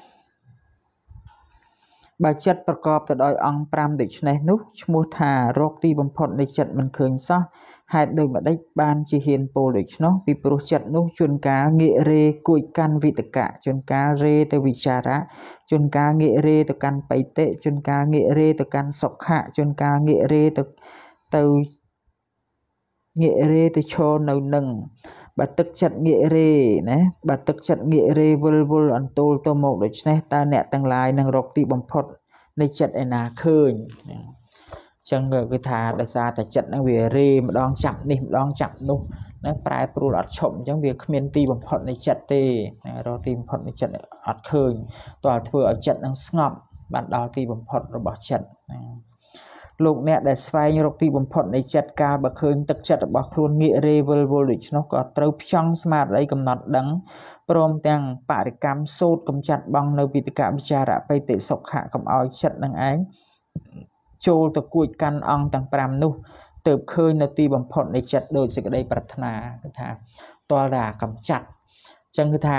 bà chấtประกอบទៅដោយអង្គ5ដូចនេះនោះឈ្មោះថារកទីបំផុតនៃចិត្តមិនឃើញសោះហេតុដូចម្ដេចបានជាហ៊ានពោលដូច្នោះពីព្រោះចិត្តនោះជួនកាលងាករេគួចកាន់វិតកៈជួនកាលរេទៅវិចារៈជួនកាលងាករេទៅកាន់បៃតិជួនកាលងាករេទៅកាន់សុខៈជួនកាលងាករេទៅងាករេទៅឈរនៅនឹងបើទឹកចិត្តងាករេណាបើទឹកចិត្តងាករេវល់អន្ទោលទៅមកដូច្នេះតើអ្នកទាំងឡាយនឹងរកទីបំផុតនៃចិត្តឯណាឃើញចឹងគឺថាដោយសារតែចិត្តនឹងវារេម្ដងចាប់នេះម្ដងចាប់នោះណាប្រែប្រួលអត់ឈប់អញ្ចឹងវាគ្មានទីបំផុតនៃចិត្តទេរកទីបំផុតនៃចិត្តអត់ឃើញតើធ្វើឲ្យចិត្តនឹងស្ងប់បានដល់ទីបំផុតរបស់ចិត្តលោកអ្នកដែលស្វែងរកទីបំផុតនៃចិត្តកាលបើឃើញទឹកចិត្តរបស់ខ្លួនងាករេវល់ដូច្នោះក៏ត្រូវផ្ចង់ស្មារតីកំណត់ដឹងព្រមទាំងបរិកម្មសូត្រកំចាត់បងនៅវិតកវិចារៈបៃតិសុខៈកុំឲ្យចិត្តនឹងឯងចូលទៅគួចកាន់អង្គទាំង5នោះទើបឃើញនៅទីបំផុតនៃចិត្តដោយសេចក្តីប្រាថ្នាគឺថាតលតែកំចាត់អញ្ចឹងគឺថា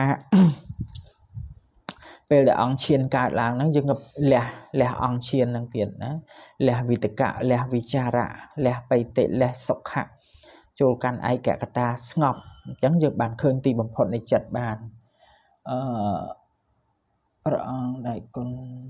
ពេលដែលអង្គឈានកើតឡើងហ្នឹងយើងលះអង្គឈានហ្នឹងទៀតណាលះវិតកៈលះវិចារៈលះបៃតិលះសុខៈចូលកាន់ឯកកតាស្ងប់អញ្ចឹងយើងបានឃើញទីបំផុតនៃចិត្តបានព្រះអង្គដែលគុណ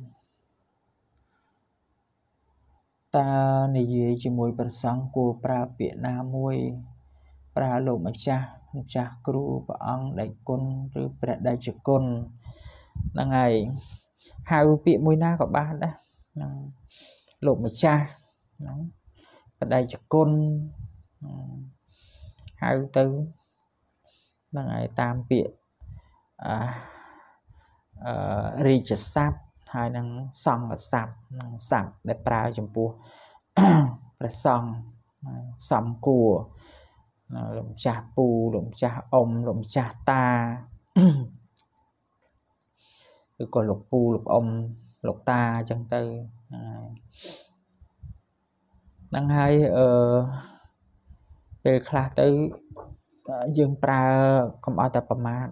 តើនិយាយជាមួយព្រះសង្ឃគួរប្រើពាក្យណាមួយប្រើលោកម្ចាស់គ្រូព្រះអង្គដែលគុណឬព្រះដែលជាគុណហ្នឹងហើយហៅពាក្យមួយណាក៏បានដែរលោកម្ចាស់ហ្នឹងព្រះដែលជាគុណហៅទៅហ្នឹងហើយតាមពាក្យរាជស័ព្ទហើយនឹងសង្ឃស័ព្ទនឹងស័ព្ទដែលប្រើចំពោះព្រះសង្ឃសំគួរលោកម្ចាស់ពូលោកម្ចាស់អ៊ំលោកម្ចាស់តាឬក៏លោកពូលោកអ៊ំលោកតាអញ្ចឹងទៅហ្នឹងហើយពេលខ្លះទៅយើងប្រើកុំឲ្យតែប្រមាថ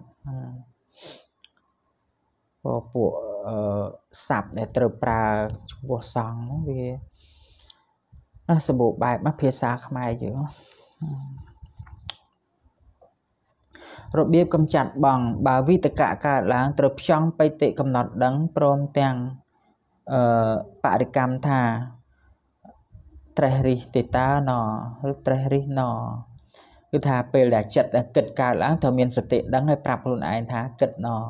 ពួកស័ព្ទដែលត្រូវប្រើចំពោះសង្ឃហ្នឹងវាសម្បូរបែបភាសាខ្មែរយើងរបៀបកំចាត់បងបើវិតកៈកើតឡើងត្រូវផ្ចង់បៃតិកំណត់ដឹងព្រមទាំងបរិកម្មថាត្រេះរិះទេតាណឬត្រេះរិះណគឺថាពេលដែលចិត្តគិតកើតឡើងត្រូវមានសតិដឹងហើយប្រាប់ខ្លួនឯងថាគិតណណា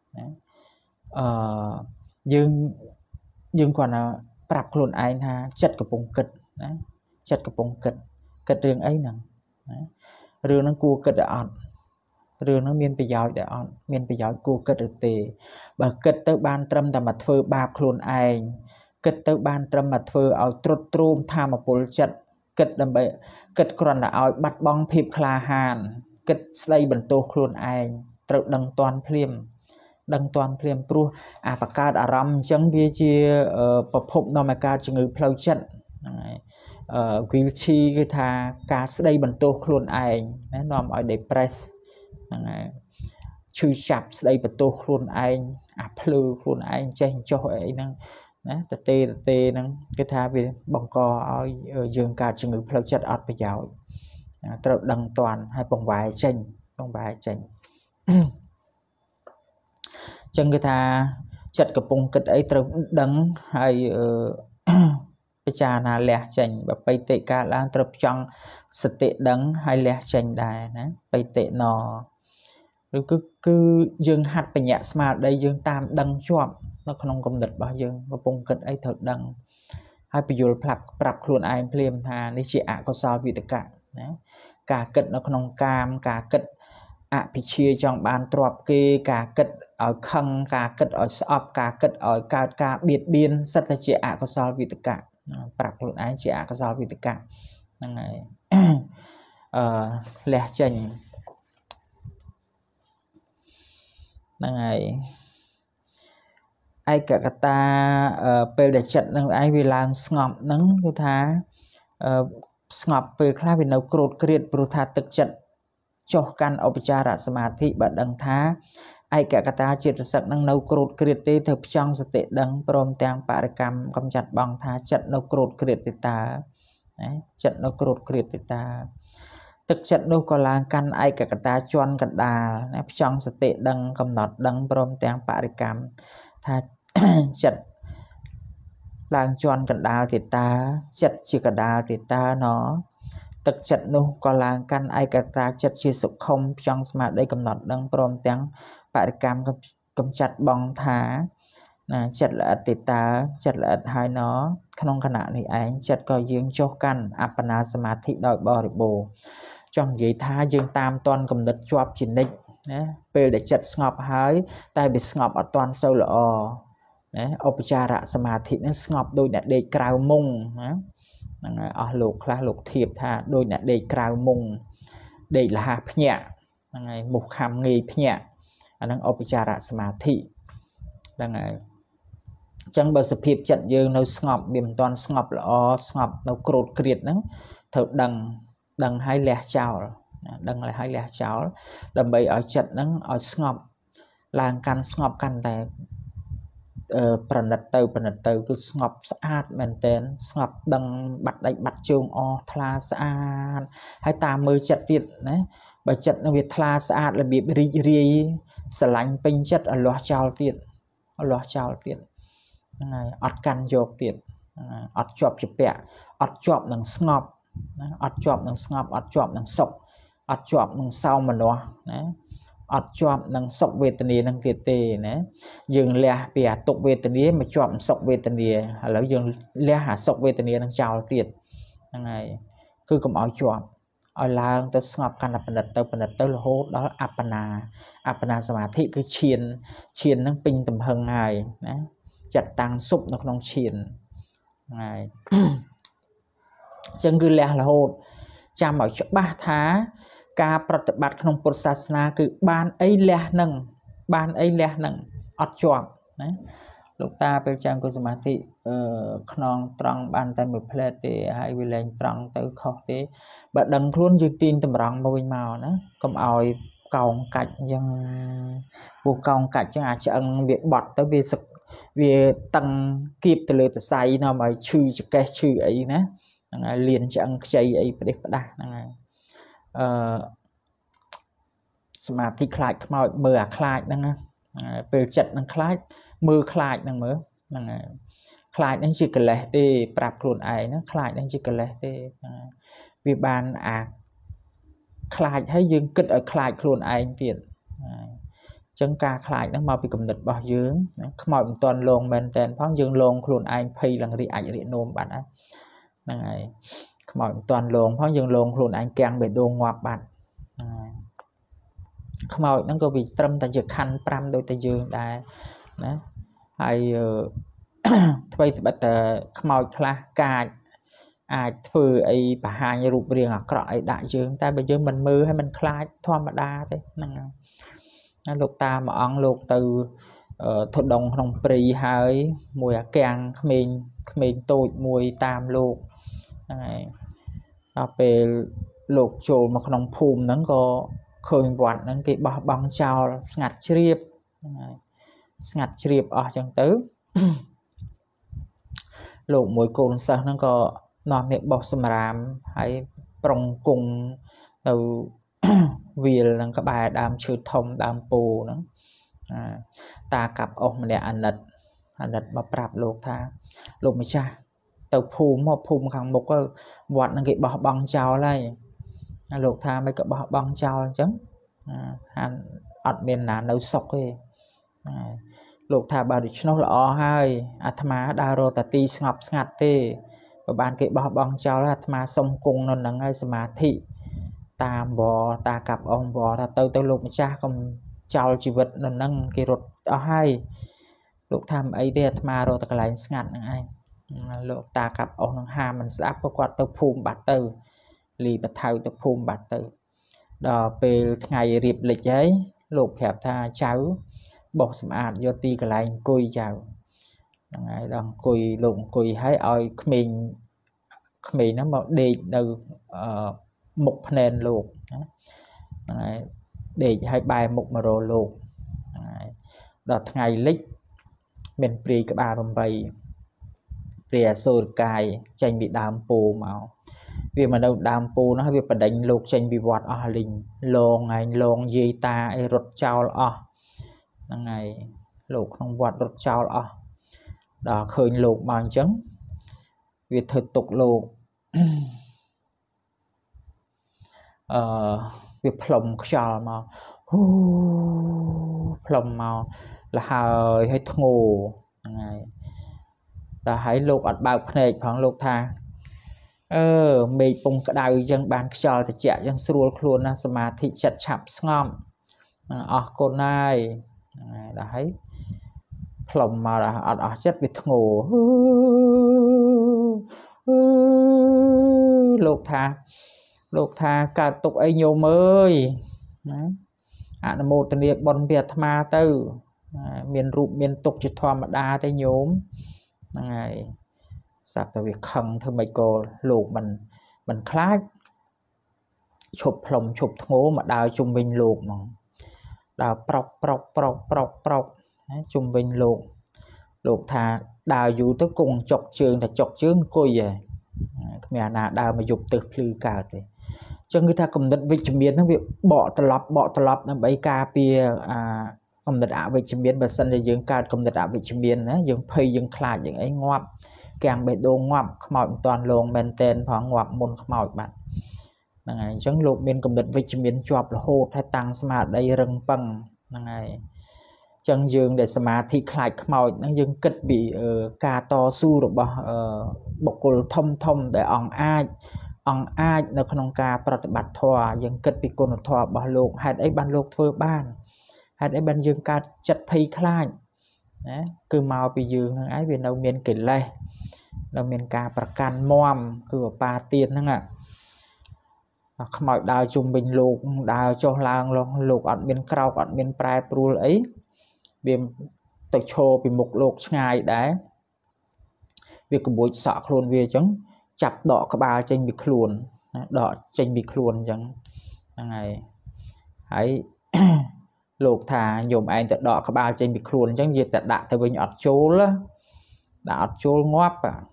យើងគ្រាន់តែប្រាប់ខ្លួនឯងថាចិត្តកំពុងគិតណាចិត្តកំពុងគិតរឿងអីហ្នឹងណារឿងហ្នឹងគួរគិតដែរអត់រឿងហ្នឹងមានប្រយោជន៍ដែរអត់មានប្រយោជន៍គួរគិតឬទេបើគិតទៅបានត្រឹមតែមកធ្វើបាបខ្លួនឯងគិតទៅបានត្រឹមមកធ្វើឲ្យទ្រុឌទ្រោមធម្មពលចិត្តគិតដើម្បីគិតគ្រាន់តែឲ្យបាត់បង់ភាពក្លាហានគិតស្ដីបន្ទោសខ្លួនឯងត្រូវដឹងតាន់ភ្លាមព្រោះបង្កើតអារម្មណ៍អញ្ចឹងវាជាប្រភពនាំឲ្យកើតជំងឺផ្លូវចិត្តហ្នឹងហើយguilty គឺថាការស្ដីបន្ទោសខ្លួនឯងណានាំឲ្យ depress ហ្នឹងហើយឈឺចាប់ស្ដីបន្ទោសខ្លួនឯងអាភ្លឺខ្លួនឯងចេះចុះអីហ្នឹងណាតទេហ្នឹងគឺថាវាបង្កឲ្យយើងកើតជំងឺផ្លូវចិត្តអត់ប្រយោជន៍ត្រូវដឹងតាន់ហើយបង្វែរចេញចឹងគឺថាចិត្តកំពុងគិតអីត្រូវដឹងហើយពិចារណាលះចេញបើបៃតិកើតឡើងត្រូវផ្ចង់សតិដឹងហើយលះចេញដែរណាបៃតិណឬគឺយើងហាត់បញ្ញាស្មារតីយើងតាមដឹងជាប់នៅក្នុងគំនិតរបស់យើងកំពុងគិតអីត្រូវដឹងហើយបញ្យល់ប្រាប់ខ្លួនឯងភ្លាមថានេះជាអកុសលវិតកៈណាការគិតនៅក្នុងកាមការគិតអភិជាចង់បានទ្រព្យគេការគិតឲ្យខឹងការគិតឲ្យស្អប់ការគិតឲ្យកើតការបៀតបៀនសិតតែជាអកុសលវិតកៈប្រាប់ខ្លួនឯងជាអកុសលវិតកៈហ្នឹងហើយលះចេញហ្នឹងហើយឯកកតាពេលដែលចិត្តនឹងឯងវាឡើងស្ងប់ហ្នឹងគឺថាស្ងប់ពេលខ្លះវានៅក្រោតក្រៀតព្រោះថាទឹកចិត្តចុះកាន់ឧបចារសមាធិបើដឹងថាឯកកតាចេតសិកនឹងនៅក្រោតក្រៀតទេទៅផ្ចង់សតិដឹងព្រមទាំងបរិកម្មកំចាត់បងថាចិត្តនៅក្រោតក្រៀតទេតាណាចិត្តនៅក្រោតក្រៀតទេតាទឹកចិត្តនោះក៏ឡើងកាន់ឯកកតាជន់កណ្ដាលណាផ្ចង់សតិដឹងកំណត់ដឹងព្រមទាំងបរិកម្មថាចិត្តឡើងជន់កណ្ដាលទេតាចិត្តជាកណ្ដាលទេតាណទឹកចិត្តនោះក៏ឡើងកាន់ឯកកតាចិត្តជាសុខុមផ្ចង់ស្មារតីកំណត់ដឹងព្រមទាំងបរិកម្មកំចាត់បងថាណាចិត្តល្អិតទេតាចិត្តល្អិតហើយណក្នុងខណៈនេះឯងចិត្តក៏យើងចុះកាន់អបណាសមាធិដោយបរិបូរណ៍ចង់និយាយថាយើងតាមតន់គំនិតជាប់ជានិច្ចណាពេលដែលចិត្តស្ងប់ហើយតែវាស្ងប់អត់តន់សូវល្អណាឧបចារសមាធិនឹងស្ងប់ដូចអ្នកដេកក្រៅមុងណាហ្នឹងហើយអស់លោកខ្លះលោកធៀបថាដូចអ្នកដេកក្រៅមុងដេកលះភ្ញាក់ហ្នឹងហើយមុខខំងាយភ្ញាក់អាហ្នឹងឧបចារសមាធិហ្នឹងហើយ chẳng bởi sự phiệp trận dương nơi ngọp biểm toàn ngọp là ngọp nó cột kiệt nó thợ đằng hai lẻ chào đằng là hai lẻ cháo làm bậy ở trận nó ở ngọp làng căn ngọp căn tại phần đất từ cứ ngọp sát mền tên ngọp đằng bắt đánh bắt chuông thla sát hay ta mới chặt tiệt đấy bởi trận nó việc thla sát là bị ri sờ lạnh pin chất ở loa chào tiệt này ọt căn vô tiệt ọt chọp chụp bẹ ọt chọp đằng ngọp ọt chọp đằng ngọp ọt chọp đằng sọc ọt chọp đằng sau mà nó ọt chọp đằng sọc về tình địa đằng kiệt tề nè dừng lẹ bẹ tục về tình địa mà chọp sọc về tình địa là dừng lẹ hạ sọc về tình địa đằng chào tiệt này cứ cầm ọt chọp ở là tôi ngọp căn là phần đất tới là hốt đó apana samadhi cứ chiên nó pin tầm hằng ngày chặt tăng sụp nó không chiên này chân cứ lẹ là hốt chăm ở chỗ 3 tháng caประบัติក្នុងពុទ្ធសាសនាគឺបានអីលះនឹងអត់ជាប់ណាលោកតាពេលចាំគុណសមាធិខ្នងត្រង់បានតែមួយផ្លែតទេហើយវាលែងត្រង់ទៅខុសទេបើដឹងខ្លួនយើងទាញតម្រង់មកវិញមកណាកុំឲ្យកោងកាច់អញ្ចឹងពួកកោងកាច់អញ្ចឹងអាចឆ្អឹងវាបត់ទៅវាតឹងគៀបទៅលើសរសៃនាំឲ្យឈឺចកេះឈឺអីណាហ្នឹងហើយលៀនឆ្អឹងខ្ចីអីផ្ដេសផ្ដាស់ហ្នឹងហើយសមាធិខ្លាចខ្មោចមើលអាខ្លាចហ្នឹងណាពេលចិត្តនឹងខ្លាចមើលខ្លាចហ្នឹងមើលហ្នឹងហើយខ្លាចហ្នឹងជាកិលេសទេប្រាប់ខ្លួនឯងណាខ្លាចហ្នឹងជាកិលេសទេវាបានអាខ្លាចហើយយើងគិតឲ្យខ្លាចខ្លួនឯងទៀតអញ្ចឹងការខ្លាចហ្នឹងមកពីគំនិតរបស់យើងខ្មោចមិនទាន់លងមែនតែនផងយើងលងខ្លួនឯងភ័យឡើងរីអាចរិះនោមបាត់ហ្នឹងហើយខ្មោចមិនទាន់លងផងយើងលងខ្លួនឯងកាំងបេះដូងងាប់បាត់ខ្មោចហ្នឹងក៏វាត្រឹមតែជាខណ្ឌ5ដូចតែយើងដែរណាហើយអ្វីត្បិតតែខ្មោចខ្លះកាចអាចធ្វើអីបរហាញរូបរាងអាក្រក់អីដាក់យើងតែបើយើងមិនមើលឲ្យមិនខ្លាចធម្មតាទេហ្នឹងណាលោកតាមួយអង្គលោកទៅធុដងក្នុងព្រៃហើយមួយអាកាំងក្មេងតូចមួយតាមលោកហ្នឹងហើយដល់ពេលលោកចូលមកក្នុងភូមិហ្នឹងក៏ឃើញវត្តហ្នឹងគេបោះបង់ចោលស្ងាត់ជ្រាបហ្នឹងហើយស្ងាត់ជ្រាបអស់ចឹងទៅលោកមួយកូនសិស្សហ្នឹងក៏នាំអ្នកបោះសម្រាមហើយប្រុងគង់ទៅវាលហ្នឹងក្បែរដើមឈើធំដើមពោហ្នឹងតាកាប់អស់ម្នាក់អាណិតមកប្រាប់លោកថាលោកម្ចាស់ទៅភូមិខាងមុខវត្តហ្នឹងគេបោះបង់ចោលហើយលោកថាមិនក៏បោះបង់ចោលអញ្ចឹងអត់មានណានៅសុខទេលោកថាបើដូច្នោះល្អហើយអាត្មាដើររកតាទីស្ងប់ស្ងាត់ទេបើបានគេបោះបង់ចោលអាត្មាសុំគង់នៅនឹងហើយសមាធិតាមបតាកាប់អងបថាទៅលោកម្ចាស់កុំចោលជីវិតនៅនឹងគេរត់អស់ហើយលោកថាមិនអីទេអាត្មារកតែកន្លែងស្ងាត់ហ្នឹងឯងលោកតាកាប់អស់នឹងហាមមិនស្ដាប់ក៏គាត់ទៅភូមិបាត់ទៅលីបថៅទៅភូមិបាត់ទៅដល់ពេលថ្ងៃរៀបលិចហើយលោកប្រាប់ថាចៅបោះសម្អាតយកទីកន្លែងអង្គុយចៅហ្នឹងហើយដល់អង្គុយលោកអង្គុយហើយឲ្យក្មេងហ្នឹងមកដេកនៅមុខភ្នែនលោកហ្នឹងហើយដេកឲ្យបែរមុខមករកលោកហ្នឹងហើយដល់ថ្ងៃលិចមានព្រាយក្បាល8ព្រាយអសូរកាយចេញពីដើមពោមកវាមកនៅដើមពោនោះវាបដិញលោកចេញពីវត្តអស់លីងលងយាយតាអីរត់ចោលអស់ហ្នឹងហើយលោកក្នុងវត្តរត់ចោលអស់ដល់ឃើញលោកមកអញ្ចឹងវាធ្វើទុកលោកវាផ្លុំខ្យល់មកផ្លុំមកលហើយធ្ងោហ្នឹងហើយតែហើយលោកអត់បើកភ្នែកផងលោកថាមេឃពងក្តៅអញ្ចឹងបានខ្យល់ត្រជាក់អញ្ចឹងស្រួលខ្លួនណាសមាធិចិត្តឆាប់ស្ងប់អស់គុណហើយដល់ហើយផ្លុំមកអត់អស់ចិត្តវាធ្ងោលោកថាកើតទុកអីញោមអើយណាអនុមោទនាបុណ្យពីអាត្មាទៅ miền rụp miền tục chỉ thoa mà đa tới nhóm ngày sắp tới việc khăn thôi mấy cô luộc mình khá chụp lòng chụp thố mà đào trung bình luộc mà đào prọc trung bình luộc thà đào dù tới cùng chọc trường cùi vậy mẹ nào đào mà dục từ lư cả thì cho người ta cầm đất vitamin nó bị bỏ tờ lọc nó bấy ca pia cầm đất ảo vitamin và sân để dưỡng cao cầm đất ảo vitamin á dưỡng phây dưỡng khai dưỡng ấy ngoạm càng bị đồ ngoạm mỏi toàn lồng bên tên hoặc ngoạm môn mỏi bạn này chẳng lục miền cầm đất vitamin chọp là hô thay tăng smart đây rừng bằng này chân dương để smart thì khai mỏi nó dương kết bị ca to su rồi bọc cột thông để ông ai nó không ca bật thòa dân kết bị côn thòa bảo lục hạt ấy ban lục thưa ban hạt ấy ban dương ca chặt phay khai cứ màu bị dương ấy vì đâu miền kể lệ đâu miền ca bạc can mom cứ ba tiền nữa ạ mọi đào trung bình lục đào cho lang lục ở miền cao ở miền prai pru ấy viêm tự cho bị một lục ngày đấy việc của buổi sọ luôn về chống chặt đỏ các ba trên bị luồn đỏ trên bị luồn chẳng này hãy lục thà dùng anh tự đỏ các ba trên bị luồn chẳng gì tại đã từ bên ọt chố đó đã chố ngóp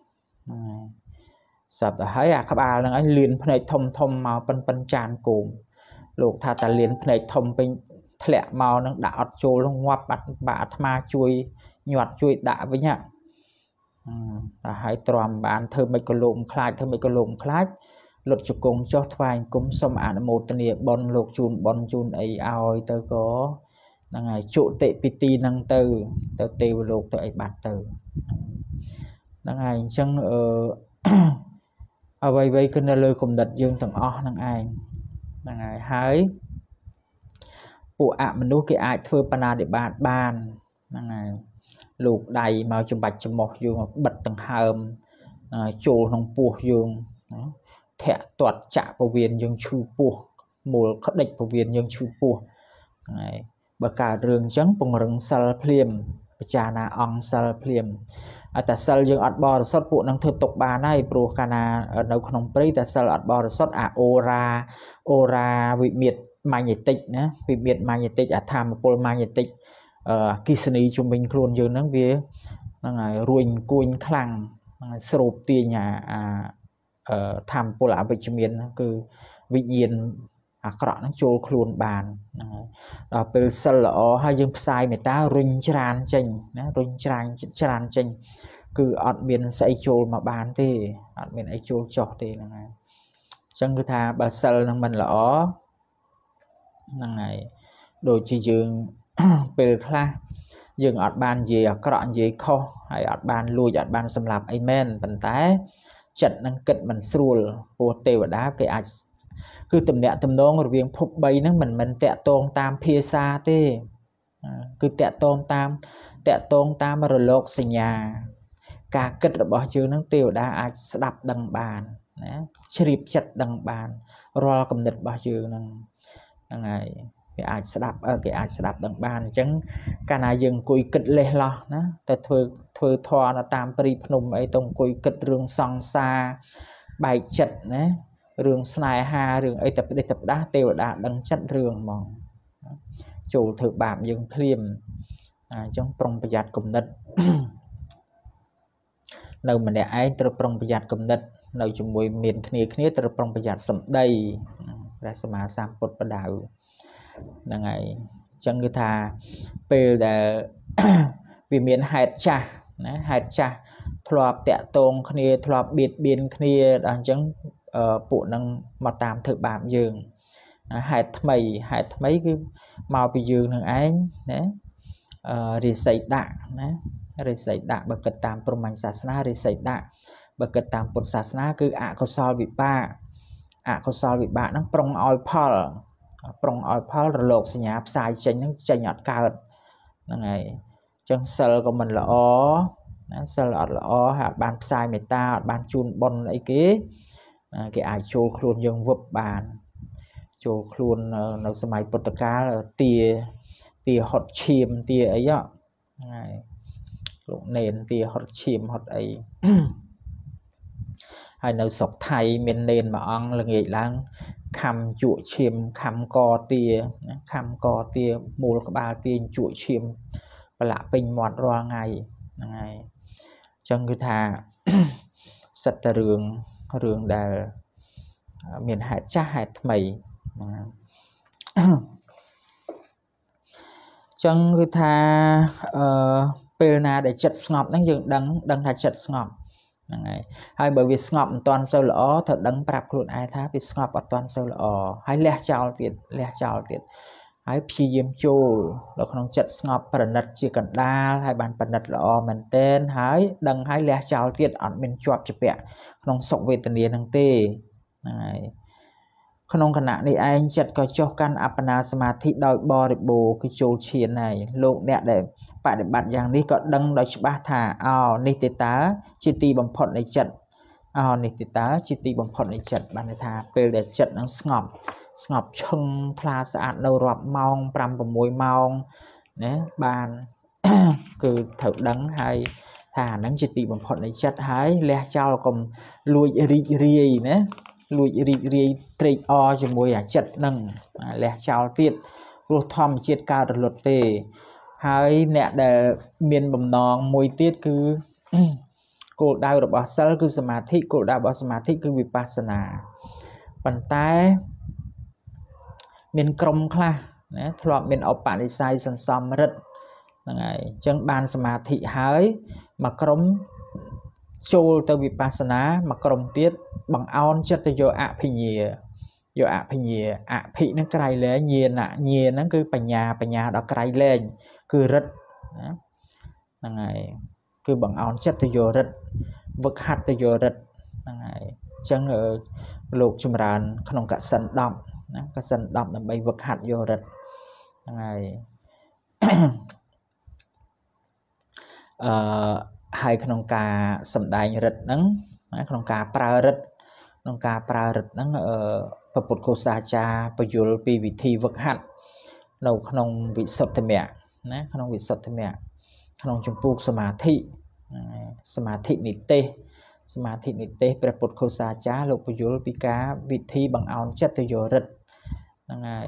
sập thấy các ba là anh liền này thông màu phân tràn cùng lục thà ta liền này thông bên thẹn màu nó đã chố nó ngóp bạt ma chui nhọt chui đã với nhá hãy tròn bạn thơ mấy cái lùm khai luật chụp cùng cho thoại cũng xong ảnh một nè bon lục bon chun ấy ao tớ có ngày trụ tệ pt năng từ tớ tiêu lục tớ ấy bạt từ ngày chân ở vây cái nơi cùng đặt dương tầng o năng ai ngày hái bộ mình nuôi cái ai thưa pana để bạn ban ngày lục đầy màu chụp bạch chụp một dương bật tầng hầm chùa nông buộc dương thẻ toạt chạ vào viên dương chu buộc mùa khất địch vào viên dương chu buộc bờ cả rừng trắng bùng rừng sal phim trà na ong sal phim ta sal dương ọt bò sót bộ năng thực tục bà này pro cana ở đâu không thấy ta sal ọt bò sót ora vị miệt magnetic nhé vị miệt magnetic tham pol magnetic kisani trung bình luôn dương nó về ruin cuốn khang sụp tiền nhà tham pola vitamin cứ vị nhiên cọ nó trôi luôn bàn từ sân lọ hay dương sai người ta ruin tràn chênh cứ ọt miền sẽ trôi mà bàn thì ọt miền ấy trôi chọc thì là chẳng cứ tha bà sân mình lọ này đồ chi dương về kha dương ọt bàn gì cọ gì kho hay ọt bàn lui ọt bàn xâm lập amen vận tái chặt năng kịch mình sùi của tiêu và đá cái cứ tầm nẹt tầm nón rồi viên phục bay nó mình tẹt tôn tam phía xa thế cứ tẹt tôn tam rồi lột xì nhà cả kịch rồi bỏ chữ nó tiêu đã đập đằng bàn chìm chặt đằng bàn rồi cầm nịch bỏ chữ năng này cái ai sẽ đập đằng bàn chẳng cả này dừng cùi kịch lê lo nó tại thôi thoa nó tam pri phnom ấy tông cùi kịch rương song xa bài chật nè rương snai ha rương ấy tập đá tiêu đã đăng chất rương mong chủ thực bạm dừng phim trong prongประหยัด cùng nịch nơi mình để ai từ prong ประหยัด cùng nịch nơi chúng mùi miền khía từ prong ประหยัด sầm đầy ra sama sam bột bắt đầu là ngày chẳng người ta về để vì miền hạt cha thọp tẹt tông khía thọp biệt biên khía đang chẳng bộ năng mà tạm thực bạm dường hạt mấy cái màu bị dường thằng ấy rồi xây đạ bậc cật tam promanh sasna rồi xây đạ bậc cật tam bột sasna cứ có sol bị ba nó prong oil pal rồi lột xì nhà sai chênh nó chênh nhọt cao này chân sờ của mình là sờ là hạt ban sai người ta ban chun bon ấy cái ai chô luôn dương vấp bàn chô luôn nó sớm mai Portugal tia hot chim tia ấy ạ này lúc nền tia hot chim hot ấy hay nơi sọc thay miền nền mà ông là nghĩ là khăm chuột chim khăm co tia mùa các ba tia chuột chim và lạ bình mọt ra ngày ngày chân người ta sạch rường đà miền hạt cha hạt mày chân người ta pê na để chật ngọt nó dừng đắng là chật ngọt này hay bởi vì ngọt toàn sâu lõ thật đắng bạc luôn ai thá vì ngọt ở toàn sâu lõ hay lẹ chào tiệt hay phi diêm chôl nó không chật ngọt phần nật chỉ cần đa hay bàn phần nật lõ mình tên hay đắng hay lẹ chào tiệt ẩn mình chọp chụp bẹ không sọng về tình năng tê này khôngขณะนี้anh chật có cho căn apana samadhi đòi bò để bù cái chỗ chiến này lộn đẹp để bạn dạngนี้ก็ดังโดยฉบับថានិតិតាជាទីបំផុតនៃចិត្តនិតិតាជាទីបំផុតនៃចិត្តបានថាពេលដែលចិត្តនឹងស្ងប់ឈឹងថ្លាស្អាតនៅរាប់ម៉ោង 5-6 ម៉ោងណាបានគឺត្រូវដឹងហើយថាហ្នឹងជាទីបំផុតនៃចិត្តហើយលះចោលកុំលួចរីករាយណាលួចរីករាយត្រេកអរជាមួយអាចិត្តហ្នឹងលះចោលទៀតព្រោះធម្មជាតិកើតរលត់ទេហើយអ្នកដែលមានបំណងមួយទៀតគឺគោលដៅរបស់សិលគឺសមាធិគោលដៅរបស់សមាធិគឺវិបស្សនាប៉ុន្តែមានក្រុមខ្លះណាធ្លាប់មានឧបនិស្ស័យសន្សំរិទ្ធហ្នឹងហើយអញ្ចឹងបានសមាធិហើយមកក្រុមចូលទៅវិបស្សនាមកក្រុមទៀតបង្អោនចិត្តទៅយកអភិញ្ញាអភិហ្នឹងក្រៃលែងញាណហ្នឹងគឺបញ្ញាដល់ក្រៃលែងគឺរិទ្ធណាហ្នឹងហើយគឺបង្អោនចិត្តទៅយករិទ្ធវឹកហាត់ទៅយករិទ្ធហ្នឹងហើយអញ្ចឹងលោកចម្រើនក្នុងកសិន10ណាកសិន10ដើម្បីវឹកហាត់យករិទ្ធហ្នឹងហើយហើយក្នុងការសម្ដែងរិទ្ធហ្នឹងក្នុងការប្រើរិទ្ធហ្នឹងព្រះពុទ្ធគោសាចារ្យបញ្យល់ពីវិធីវឹកហាត់នៅក្នុងវិសុទ្ធិមគ្គណាក្នុងវិសុទ្ធិមគ្គក្នុងចម្ពោះសមាធិនិទេសព្រះពុទ្ធគោសាចារ្យលោកបញ្យល់ពីការវិធីបង្អោនចិត្តទៅយករិទ្ធហ្នឹងហើយ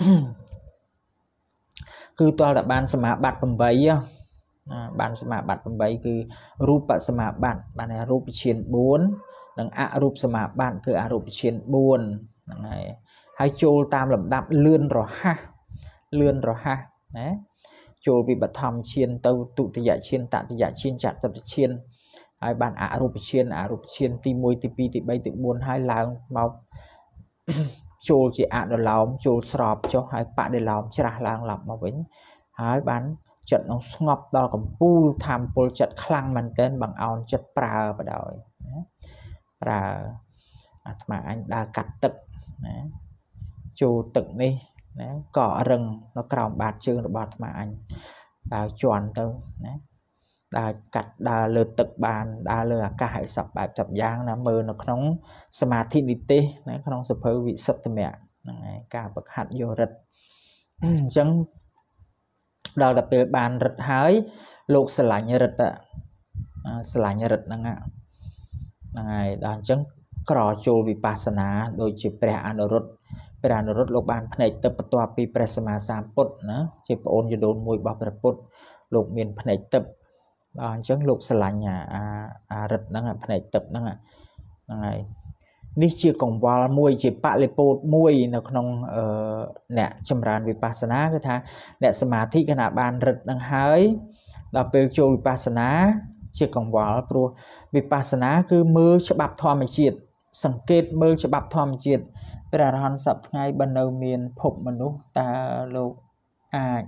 គឺតលតែបានសមាបត្តិ8បានសមាបត្តិ8គឺរូបសមាបត្តិបានរូបឈាន4និងអរូបសមាបត្តិគឺអរូបឈាន4ហ្នឹងហើយចូលតាមលំដាប់លឿនរហ័សណាចូលពីបឋមឈានទៅទុតិយឈានតតិយឈានចតុតឈានហើយបានអរូបឈានទី1ទី2ទី3ទី4ហើយឡើងមកចូលជាអនុឡោមចូលស្របចុះហើយបដិឡោមច្រាស់ឡើងឡប់មកវិញហើយបានចិត្តនឹងស្ងប់ដល់កំពូលធម្មពលចិត្តខ្លាំងមែនទែនបង្អោនចិត្តប្រើបដ ாய் ណាប្រើអាត្មាអញដើរកាត់ទឹកណាចូលទឹកនេះណាក៏រឹងនៅក្រោមបាតជើងរបស់អាត្មាអញដើរជន់ទៅណាដើរកាត់ដើរលើទឹកបានដើរលើអាកាសឲ្យសពបែបចាប់យ៉ាងណាមើលនៅក្នុងសមាធិនិទេសណាក្នុងសភៅវិសុទ្ធិមគ្គហ្នឹងហើយការបង្ហាត់យករិទ្ធអញ្ចឹងដល់តែពេលបានរិទ្ធហើយលោកស្រឡាញ់រិទ្ធហ្នឹងហើយដល់អញ្ចឹងក្រចូលវិបស្សនាដូចជាព្រះអនុរុទ្ធលោកបានភ្នែកទឹកបន្ទាប់ពីព្រះសម្មាសម្ពុទ្ធណាជាប្អូនយដូនមួយរបស់ព្រះពុទ្ធលោកមានភ្នែកទឹកដល់អញ្ចឹងលោកស្រឡាញ់អារិទ្ធហ្នឹងភ្នែកទឹកហ្នឹងហើយនេះជាកង្វល់មួយជាបលិពោតមួយនៅក្នុងអ្នកចម្រើនវិបស្សនាគឺថាអ្នកសមាធិគណៈបានរិទ្ធហ្នឹងហើយដល់ពេលចូលវិបស្សនាជាកង្វល់ព្រោះវិបស្សនាគឺមើលច្បាប់ធម្មជាតិសង្កេតមើលច្បាប់ធម្មជាតិព្រះអរហន្តសពថ្ងៃបើនៅមានភពមនុស្សតើលោកអាច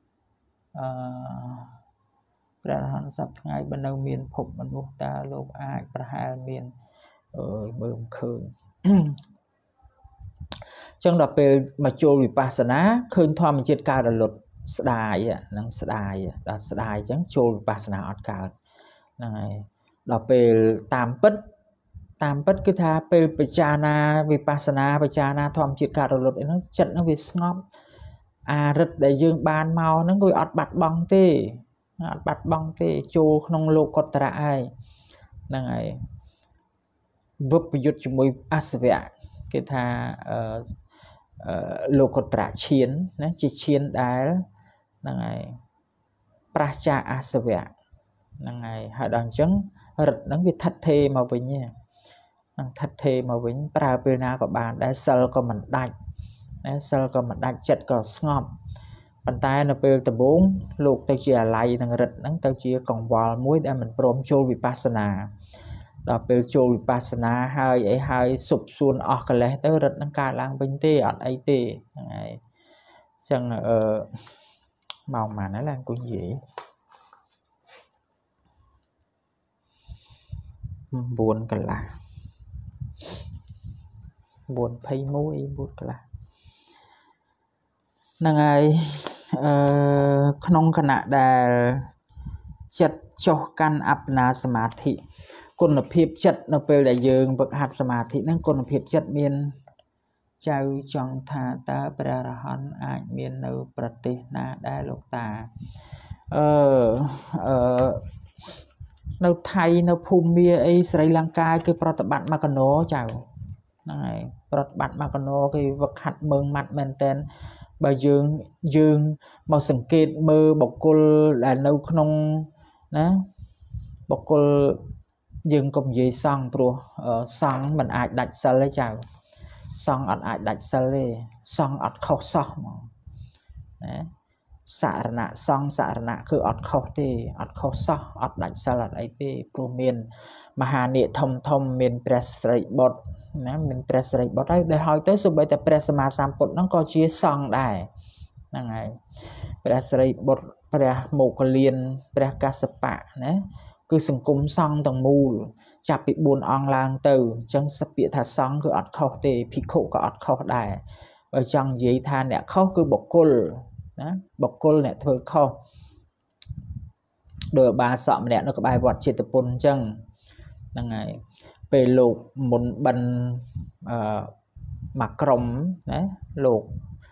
ព្រះអរហន្តសពថ្ងៃបើនៅមានភពមនុស្សតើលោកអាចប្រហែលមានមើលមិនឃើញចឹងដល់ពេលមកចូលវិបស្សនាឃើញធម្មជាតិកើតរលត់ស្ដាយហ្នឹងស្ដាយដល់ស្ដាយចឹងចូលវិបស្សនាអត់កើតហ្នឹងហើយដល់ពេលតាមពិតគឺថាពេលពិចារណាវិបស្សនាពិចារណាធម្មជាតិកើតរលត់អីហ្នឹងចិត្តហ្នឹងវាស្ងប់ rít để dương ban mau nó ngồi ọt bạch bong tê ọt bạch bong tê chô không lô cột tra ai năng ấy vấp dụt cho mùi asvạ cái tha lô cột tra chiến nó chỉ chiến đá năng ấy pracha asvạ năng ấy họ đang chứng rít nó bị thắt thê mà với nhé thắt thê mà với pra bê na của bạn đã sơ có mình đạch sơ có mình đạch chật có ngọt bàn tay nó bêu từ bốn lục tao chia lại thằng rịch nó tao chia còn vào muối để mình prom chôn vipassana đó bêu chôn vipassana hơi ấy hơi sụp xuôn ở cái lẽ tới rịch nó cài lang bên tê ở ấy tê này chẳng màu mà nó là cái gì buồn cả là buồn thấy mũi buồn cả là năng ai không khả năng để chật cho căn áp na samadhiคุณภาพចិត្តនៅពេលដែលយើងฝึกហាត់សមាធិហ្នឹងគុណភាពចិត្តមានចៅចង់ថាតើព្រះរហន្តអាចមាននៅប្រទេសណាដែរលោកតានៅថៃនៅភូមាអីស្រីលង្កាគេប្រតិបត្តិមកកណោចៅហ្នឹងហើយប្រតិបត្តិមកកណោគេវឹកហាត់មើងម៉ាត់មែនតែនបើយើងមកសង្កេតមើលបុគ្គលដែលនៅក្នុងណាបុគ្គលយើងកុំនិយាយសង្ឃព្រោះសង្ឃមិនអាចដាច់សិលទេចៅសង្ឃអត់អាចដាច់សិលទេសង្ឃអត់ខុសសោះហ្មងណាសារណៈសង្ឃសារណៈគឺអត់ខុសទេអត់ខុសសោះអត់ដាច់សិលអត់អីទេព្រោះមានមហានិកធំមានព្រះសិរីបុត្រណាមានព្រះសិរីបុត្រហើយដែលហើយទៅសូម្បីតែព្រះសម្មាសម្ពុទ្ធហ្នឹងក៏ជាសង្ឃដែរហ្នឹងហើយព្រះសិរីបុត្រព្រះមោគលានព្រះកស្សបៈណាគឺសង្គមសង្ឃទាំងមូលចាប់ពី4អង្គឡើងទៅអញ្ចឹងសពាក្យថាសង្ឃគឺអត់ខុសទេភិក្ខុក៏អត់ខុសដែរបើចង់និយាយថាអ្នកខុសគឺបុគ្គលណាបុគ្គលអ្នកធ្វើខុសដោយបាសកម្នាក់នៅក្បែរវត្តចេតពុនអញ្ចឹងហ្នឹងហើយពេលលោកមុនបិណ្ឌមកក្រុមណាលោក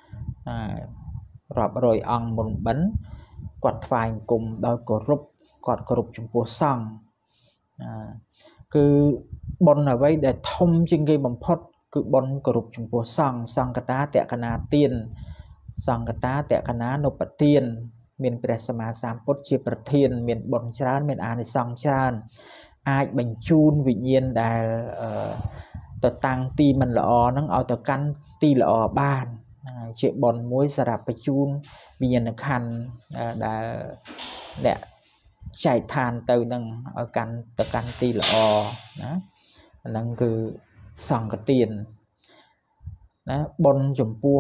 រាប់រយអង្គមុនបិណ្ឌគាត់ថ្វាយអង្គមដោយគោរពគាត់គោរពចំពោះសង្ឃគឺបុណ្យអ្វីដែលធំជាងគេបំផុតគឺបុណ្យគោរពចំពោះសង្ឃសង្ឃតាតក្កណាទានសង្ឃតាតក្កណានុបទានមានព្រះសម្មាសម្ពុទ្ធជាប្រធានមានបុណ្យច្រើនមានអានិសង្សច្រើនអាចបញ្ជូនវិញ្ញាណដែលទៅតាំងទីមិនល្អហ្នឹងឲ្យទៅកាន់ទីល្អបានជាបុណ្យមួយសម្រាប់បញ្ជូនវិញ្ញាណក្ខន្ធដែលអ្នកចែកឋានទៅនឹងឲ្យកាន់ទៅកាន់ទីល្អណាហ្នឹងគឺសង្ឃទានណាបុណ្យចំពោះ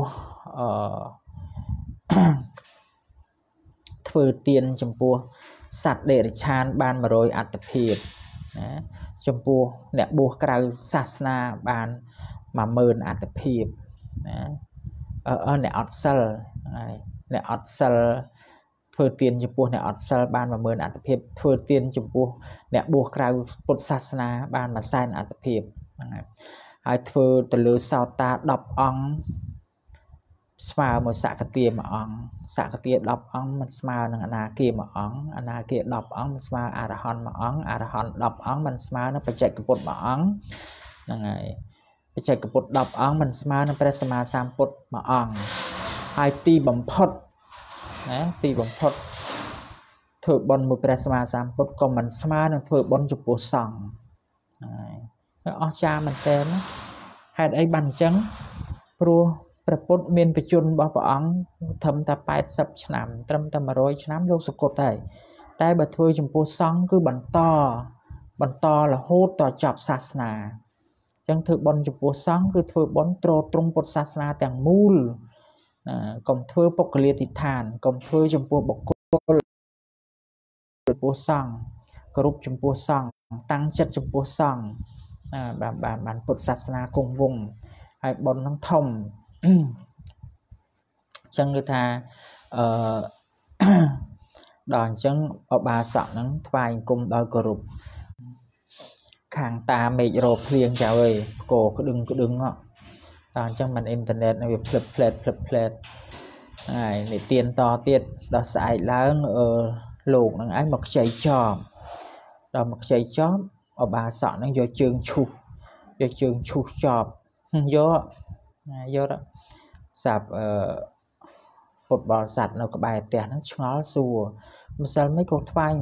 ធ្វើទានចំពោះសត្វដេរិឆានបាន100អត្តភាពណាចំពោះអ្នកបួសក្រៅសាសនាបាន10000អត្តភាពណាអ្នកអត់សិលហើយអ្នកអត់សិលធ្វើទានចំពោះអ្នកអត់សិលបាន10000អត្តភាពធ្វើទានចំពោះអ្នកបួសក្រៅពុទ្ធសាសនាបាន100,000អត្តភាពហ្នឹងហើយធ្វើទៅលើសោតា10អង្គស្មើមួយសកទា1អង្គសកទា10អង្គមិនស្មើនឹងអនាគា1អង្គអនាគា10អង្គមិនស្មើអរហន្ត1អង្គអរហន្ត10អង្គមិនស្មើនឹងបច្ចេកពុទ្ធ1អង្គហ្នឹងហើយបច្ចេកពុទ្ធ10អង្គមិនស្មើនឹងព្រះសម្មាសម្ពុទ្ធ1អង្គហើយទីបំផុតណាទីបំផុតធ្វើបុណ្យមួយព្រះសម្មាសម្ពុទ្ធក៏មិនស្មើនឹងធ្វើបុណ្យចំពោះសង្ឃហើយអស្ចារ្យមែនតើហេតុអីបានអញ្ចឹងព្រោះព្រះពុទ្ធមានបជនរបស់ព្រះអង្គត្រឹមតែ80ឆ្នាំត្រឹមតែ100ឆ្នាំលោកសុគតហើយតែបើធ្វើចំពោះសង្ឃគឺបន្តរហូតដល់ចប់សាសនាអញ្ចឹងធ្វើបុណ្យចំពោះសង្ឃគឺធ្វើបុណ្យទ្រទ្រង់ពុទ្ធសាសនាទាំងមូលកុំធ្វើពុក្ខលាធិដ្ឋានកុំធ្វើចំពោះបុគ្គលចំពោះសង្ឃគោរពចំពោះសង្ឃតាំងចិត្តចំពោះសង្ឃបានពុទ្ធសាសនាគង់វង្សហើយបុណ្យនឹងធំអញ្ចឹងគឺថាដល់អញ្ចឹងអបាសកហ្នឹងថ្វាយអង្គមដោយគោរពខាងតាមេឃរោភ្លៀងចៅអើយគោក្តឹងដល់អញ្ចឹងមិនអ៊ីនធឺណិតវាភ្លឹបផ្លែត này để tiền to tiết đó sai lớn luộc năng ấy mặc chạy chòm đó mặc chạy chòm ở bà sợ năng do trường chụp chòm vô đó sạp một bò sạch nó có bài tiền nó ngó xùa mà sao mấy cô thoai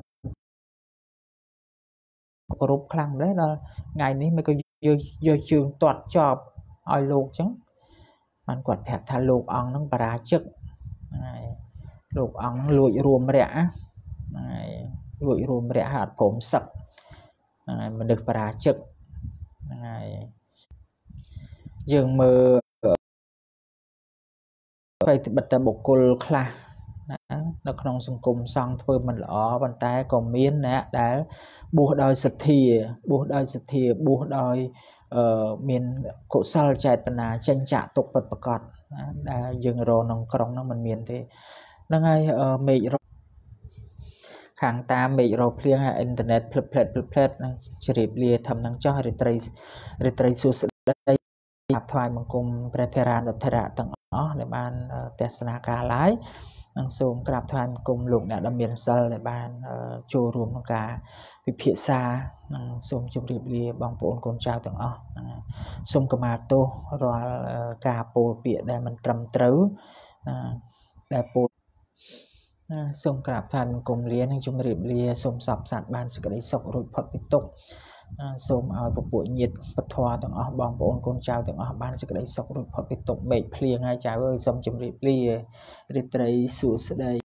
có rút khăn đấy là ngàyนี้mấy cô vô trường toạt chòm oi luộc chứมันกดแผลทะลุอองน้องปลาจึกลูกอองลุยรวมแหละลุยรวมแหละหาดผมสักมันดึกปลาจึกยังมือไปบัตรบุคคลคลาnó không sung cùng xong thôi mình ở bàn tay còn miên nè đã buộc đôi sực thì buộc đôi miền cổ sal chạy tận là tranh trả tục bật bật cọt đã dừng rồi nòng còng nó mình miền thì nó ngay mì hàng ta mì rồi phiên internet plet chụp lia thầm năng cho retray suốt đây gặp thoại bằng cùng preteran đợt thera tầng ó để ban tesna cá lái năng xuống gặp thoại cùng lục đã đâm miền sal để ban chùa rùm năng cá bị phía xa năng xuống chụp lia bằng bốn con trao tầng ó xuống cầm mà tô rồi cá bồ bịa để mình trầm trứ để bồ xuống gặp thoại cùng lia năng chụp lia xuống sập sạt ban sự cái sọc rồi phật bị tụcសូមឲ្យពពួកញាតិពធទាំងអស់បងប្អូនកូនចៅទាំងអស់បានសេចក្តីសុខរួចផុតពីទុក្ខមេឃភ្លៀងហើយចៅអើយសូមជម្រាបលារីត្រីសួស្តី